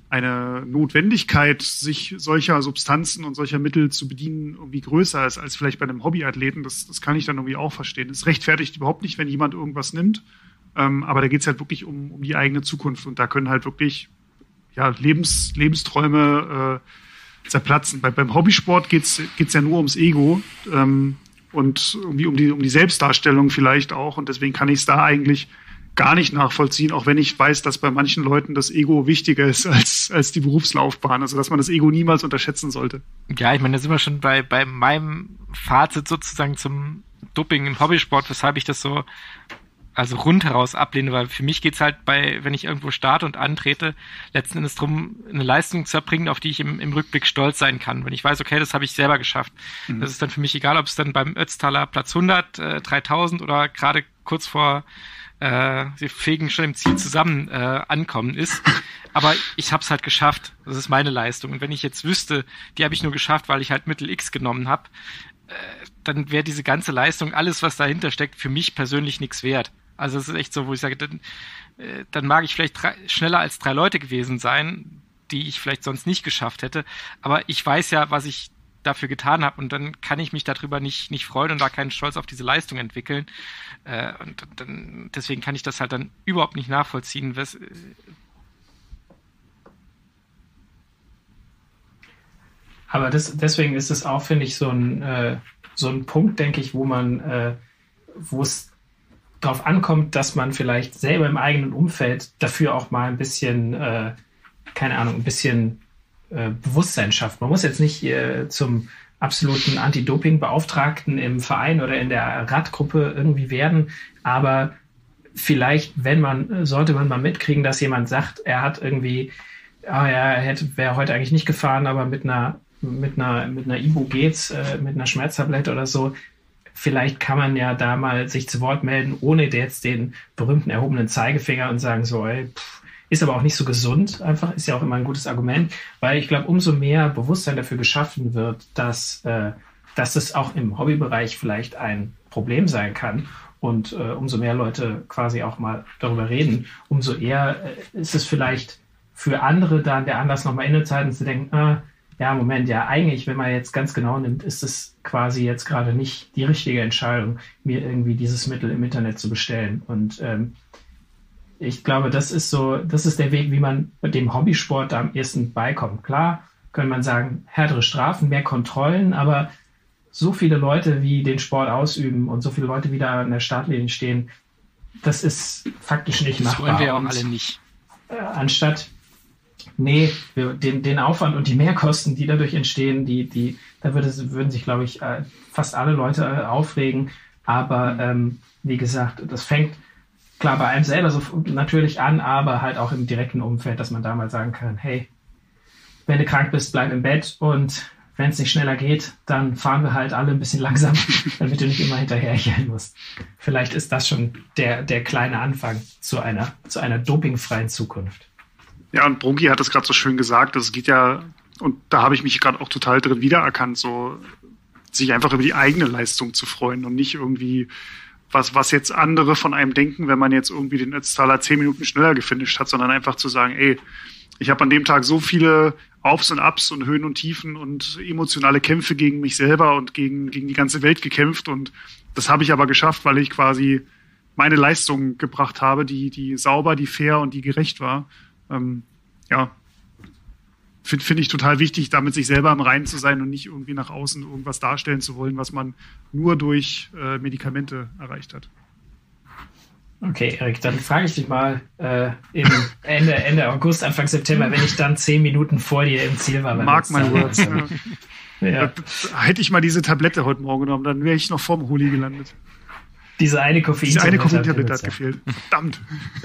S3: eine Notwendigkeit, sich solcher Substanzen und solcher Mittel zu bedienen, irgendwie größer ist als vielleicht bei einem Hobbyathleten. Das, das kann ich dann irgendwie auch verstehen. Das rechtfertigt überhaupt nicht, wenn jemand irgendwas nimmt. Ähm, aber da geht es halt wirklich um, um die eigene Zukunft. Und da können halt wirklich ja, Lebens, Lebensträume äh, zerplatzen. Bei, beim Hobbysport geht es ja nur ums Ego ähm, und irgendwie um die, um die Selbstdarstellung vielleicht auch. Und deswegen kann ich es da eigentlich gar nicht nachvollziehen, auch wenn ich weiß, dass bei manchen Leuten das Ego wichtiger ist als, als die Berufslaufbahn. Also dass man das Ego niemals unterschätzen sollte.
S4: Ja, ich meine, da sind wir schon bei, bei meinem Fazit sozusagen zum Doping im Hobbysport, weshalb ich das so also rundheraus ablehne, weil für mich geht's halt bei, wenn ich irgendwo starte und antrete, letzten Endes darum, eine Leistung zu erbringen, auf die ich im, im Rückblick stolz sein kann. Wenn ich weiß, okay, das habe ich selber geschafft. Mhm. Das ist dann für mich egal, ob es dann beim Ötztaler Platz hundert, äh, dreitausend oder gerade kurz vor äh, sie fegen schon im Ziel zusammen äh, ankommen ist. Aber ich habe es halt geschafft. Das ist meine Leistung. Und wenn ich jetzt wüsste, die habe ich nur geschafft, weil ich halt Mittel X genommen habe, äh, dann wäre diese ganze Leistung, alles, was dahinter steckt, für mich persönlich nichts wert. Also es ist echt so, wo ich sage, dann, äh, dann mag ich vielleicht drei, schneller als drei Leute gewesen sein, die ich vielleicht sonst nicht geschafft hätte. Aber ich weiß ja, was ich dafür getan habe, und dann kann ich mich darüber nicht nicht freuen und da keinen Stolz auf diese Leistung entwickeln. Äh, und dann, deswegen kann ich das halt dann überhaupt nicht nachvollziehen. Was, äh
S1: Aber das, deswegen ist es auch, finde ich, so ein, äh, so ein Punkt, denke ich, wo man, äh, wo es darauf ankommt, dass man vielleicht selber im eigenen Umfeld dafür auch mal ein bisschen, äh, keine Ahnung, ein bisschen äh, Bewusstsein schafft. Man muss jetzt nicht äh, zum absoluten Anti-Doping-Beauftragten im Verein oder in der Radgruppe irgendwie werden, aber vielleicht, wenn man, sollte man mal mitkriegen, dass jemand sagt, er hat irgendwie, oh ja, er hätte, wäre heute eigentlich nicht gefahren, aber mit einer, mit einer, mit einer Ibu geht's, äh, mit einer Schmerztablette oder so. Vielleicht kann man ja da mal sich zu Wort melden, ohne jetzt den berühmten erhobenen Zeigefinger und sagen so, ey, pff, ist aber auch nicht so gesund, einfach, ist ja auch immer ein gutes Argument, weil ich glaube, umso mehr Bewusstsein dafür geschaffen wird, dass, äh, dass es auch im Hobbybereich vielleicht ein Problem sein kann und äh, umso mehr Leute quasi auch mal darüber reden, umso eher äh, ist es vielleicht für andere dann der Anlass, nochmal innezuhalten und zu denken, ah, ja, Moment, ja, eigentlich, wenn man jetzt ganz genau nimmt, ist es quasi jetzt gerade nicht die richtige Entscheidung, mir irgendwie dieses Mittel im Internet zu bestellen. Und ähm, ich glaube, das ist so, das ist der Weg, wie man dem Hobbysport da am ehesten beikommt. Klar, könnte man sagen, härtere Strafen, mehr Kontrollen, aber so viele Leute, wie den Sport ausüben und so viele Leute, wie da an der Startlinie stehen, das ist faktisch nicht machbar.
S4: Das wollen wir auch alle nicht.
S1: Äh, anstatt Nee, wir, den, den Aufwand und die Mehrkosten, die dadurch entstehen, die, die, da würde, würden sich, glaube ich, fast alle Leute aufregen. Aber ähm, wie gesagt, das fängt klar bei einem selber so natürlich an, aber halt auch im direkten Umfeld, dass man da mal sagen kann, hey, wenn du krank bist, bleib im Bett, und wenn es nicht schneller geht, dann fahren wir halt alle ein bisschen langsamer, damit du nicht immer hinterherjellen musst. Vielleicht ist das schon der, der kleine Anfang zu einer, zu einer dopingfreien Zukunft.
S3: Ja, und Brunki hat es gerade so schön gesagt, es geht ja, und da habe ich mich gerade auch total drin wiedererkannt, so sich einfach über die eigene Leistung zu freuen und nicht irgendwie, was, was jetzt andere von einem denken, wenn man jetzt irgendwie den Ötztaler zehn Minuten schneller gefinisht hat, sondern einfach zu sagen, ey, ich habe an dem Tag so viele Aufs und Abs und Höhen und Tiefen und emotionale Kämpfe gegen mich selber und gegen, gegen die ganze Welt gekämpft, und das habe ich aber geschafft, weil ich quasi meine Leistung gebracht habe, die, die sauber, die fair und die gerecht war. Ähm, ja, finde find ich total wichtig, damit sich selber im Reinen zu sein und nicht irgendwie nach außen irgendwas darstellen zu wollen, was man nur durch äh, Medikamente erreicht hat.
S1: Okay, Erik, dann frage ich dich mal äh, im Ende, Ende August, Anfang September, wenn ich dann zehn Minuten vor dir im Ziel war.
S3: Mark my words. Ja.
S1: Ja.
S3: Hätte ich mal diese Tablette heute Morgen genommen, dann wäre ich noch vorm Holi gelandet.
S1: Diese eine Koffein-Tablette
S3: Diese eine Koffein-Tablette hat gefehlt. Verdammt.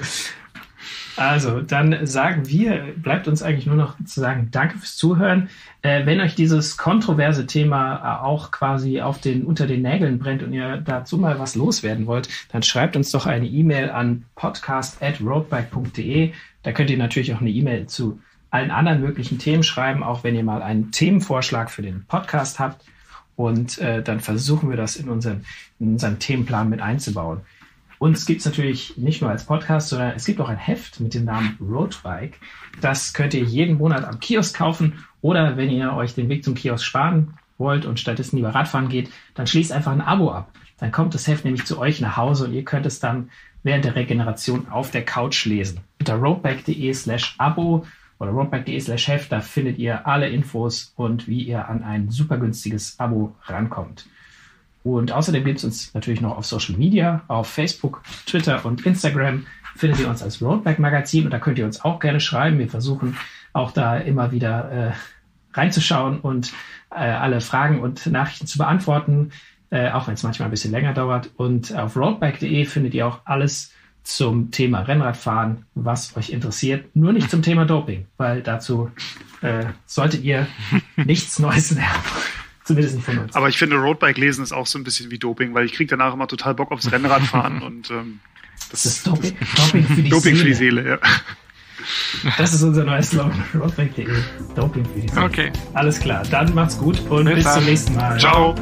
S1: Also, dann sagen wir, bleibt uns eigentlich nur noch zu sagen, danke fürs Zuhören. Äh, wenn euch dieses kontroverse Thema äh, auch quasi auf den, unter den Nägeln brennt und ihr dazu mal was loswerden wollt, dann schreibt uns doch eine E-Mail an podcast at roadbike punkt de. Da könnt ihr natürlich auch eine E-Mail zu allen anderen möglichen Themen schreiben, auch wenn ihr mal einen Themenvorschlag für den Podcast habt. Und äh, dann versuchen wir das in unseren, in unseren Themenplan mit einzubauen. Uns gibt es natürlich nicht nur als Podcast, sondern es gibt auch ein Heft mit dem Namen Roadbike. Das könnt ihr jeden Monat am Kiosk kaufen oder wenn ihr euch den Weg zum Kiosk sparen wollt und stattdessen lieber Radfahren geht, dann schließt einfach ein Abo ab. Dann kommt das Heft nämlich zu euch nach Hause und ihr könnt es dann während der Regeneration auf der Couch lesen. Unter roadbike.de slash Abo oder roadbike.de slash Heft, da findet ihr alle Infos und wie ihr an ein super günstiges Abo rankommt. Und außerdem gibt es uns natürlich noch auf Social Media, auf Facebook, Twitter und Instagram findet ihr uns als Roadbike Magazin und da könnt ihr uns auch gerne schreiben. Wir versuchen auch da immer wieder äh, reinzuschauen und äh, alle Fragen und Nachrichten zu beantworten, äh, auch wenn es manchmal ein bisschen länger dauert. Und auf roadbike.de findet ihr auch alles zum Thema Rennradfahren, was euch interessiert. Nur nicht zum Thema Doping, weil dazu äh, solltet ihr nichts Neues lernen. Zumindest nicht von uns.
S3: Aber ich finde, Roadbike lesen ist auch so ein bisschen wie Doping, weil ich kriege danach immer total Bock aufs Rennradfahren und ähm, das,
S1: das ist Doping, Doping für die
S3: Doping
S1: Seele.
S3: für die Seele, ja.
S1: Das ist unser neues Slogan. Roadbike.de. Doping für die Seele.
S4: Okay.
S1: Alles klar. Dann macht's gut und bis,
S4: bis
S1: zum nächsten Mal.
S3: Ciao.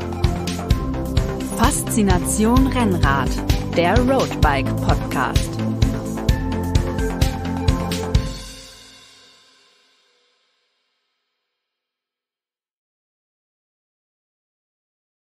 S2: Faszination Rennrad, der Roadbike Podcast.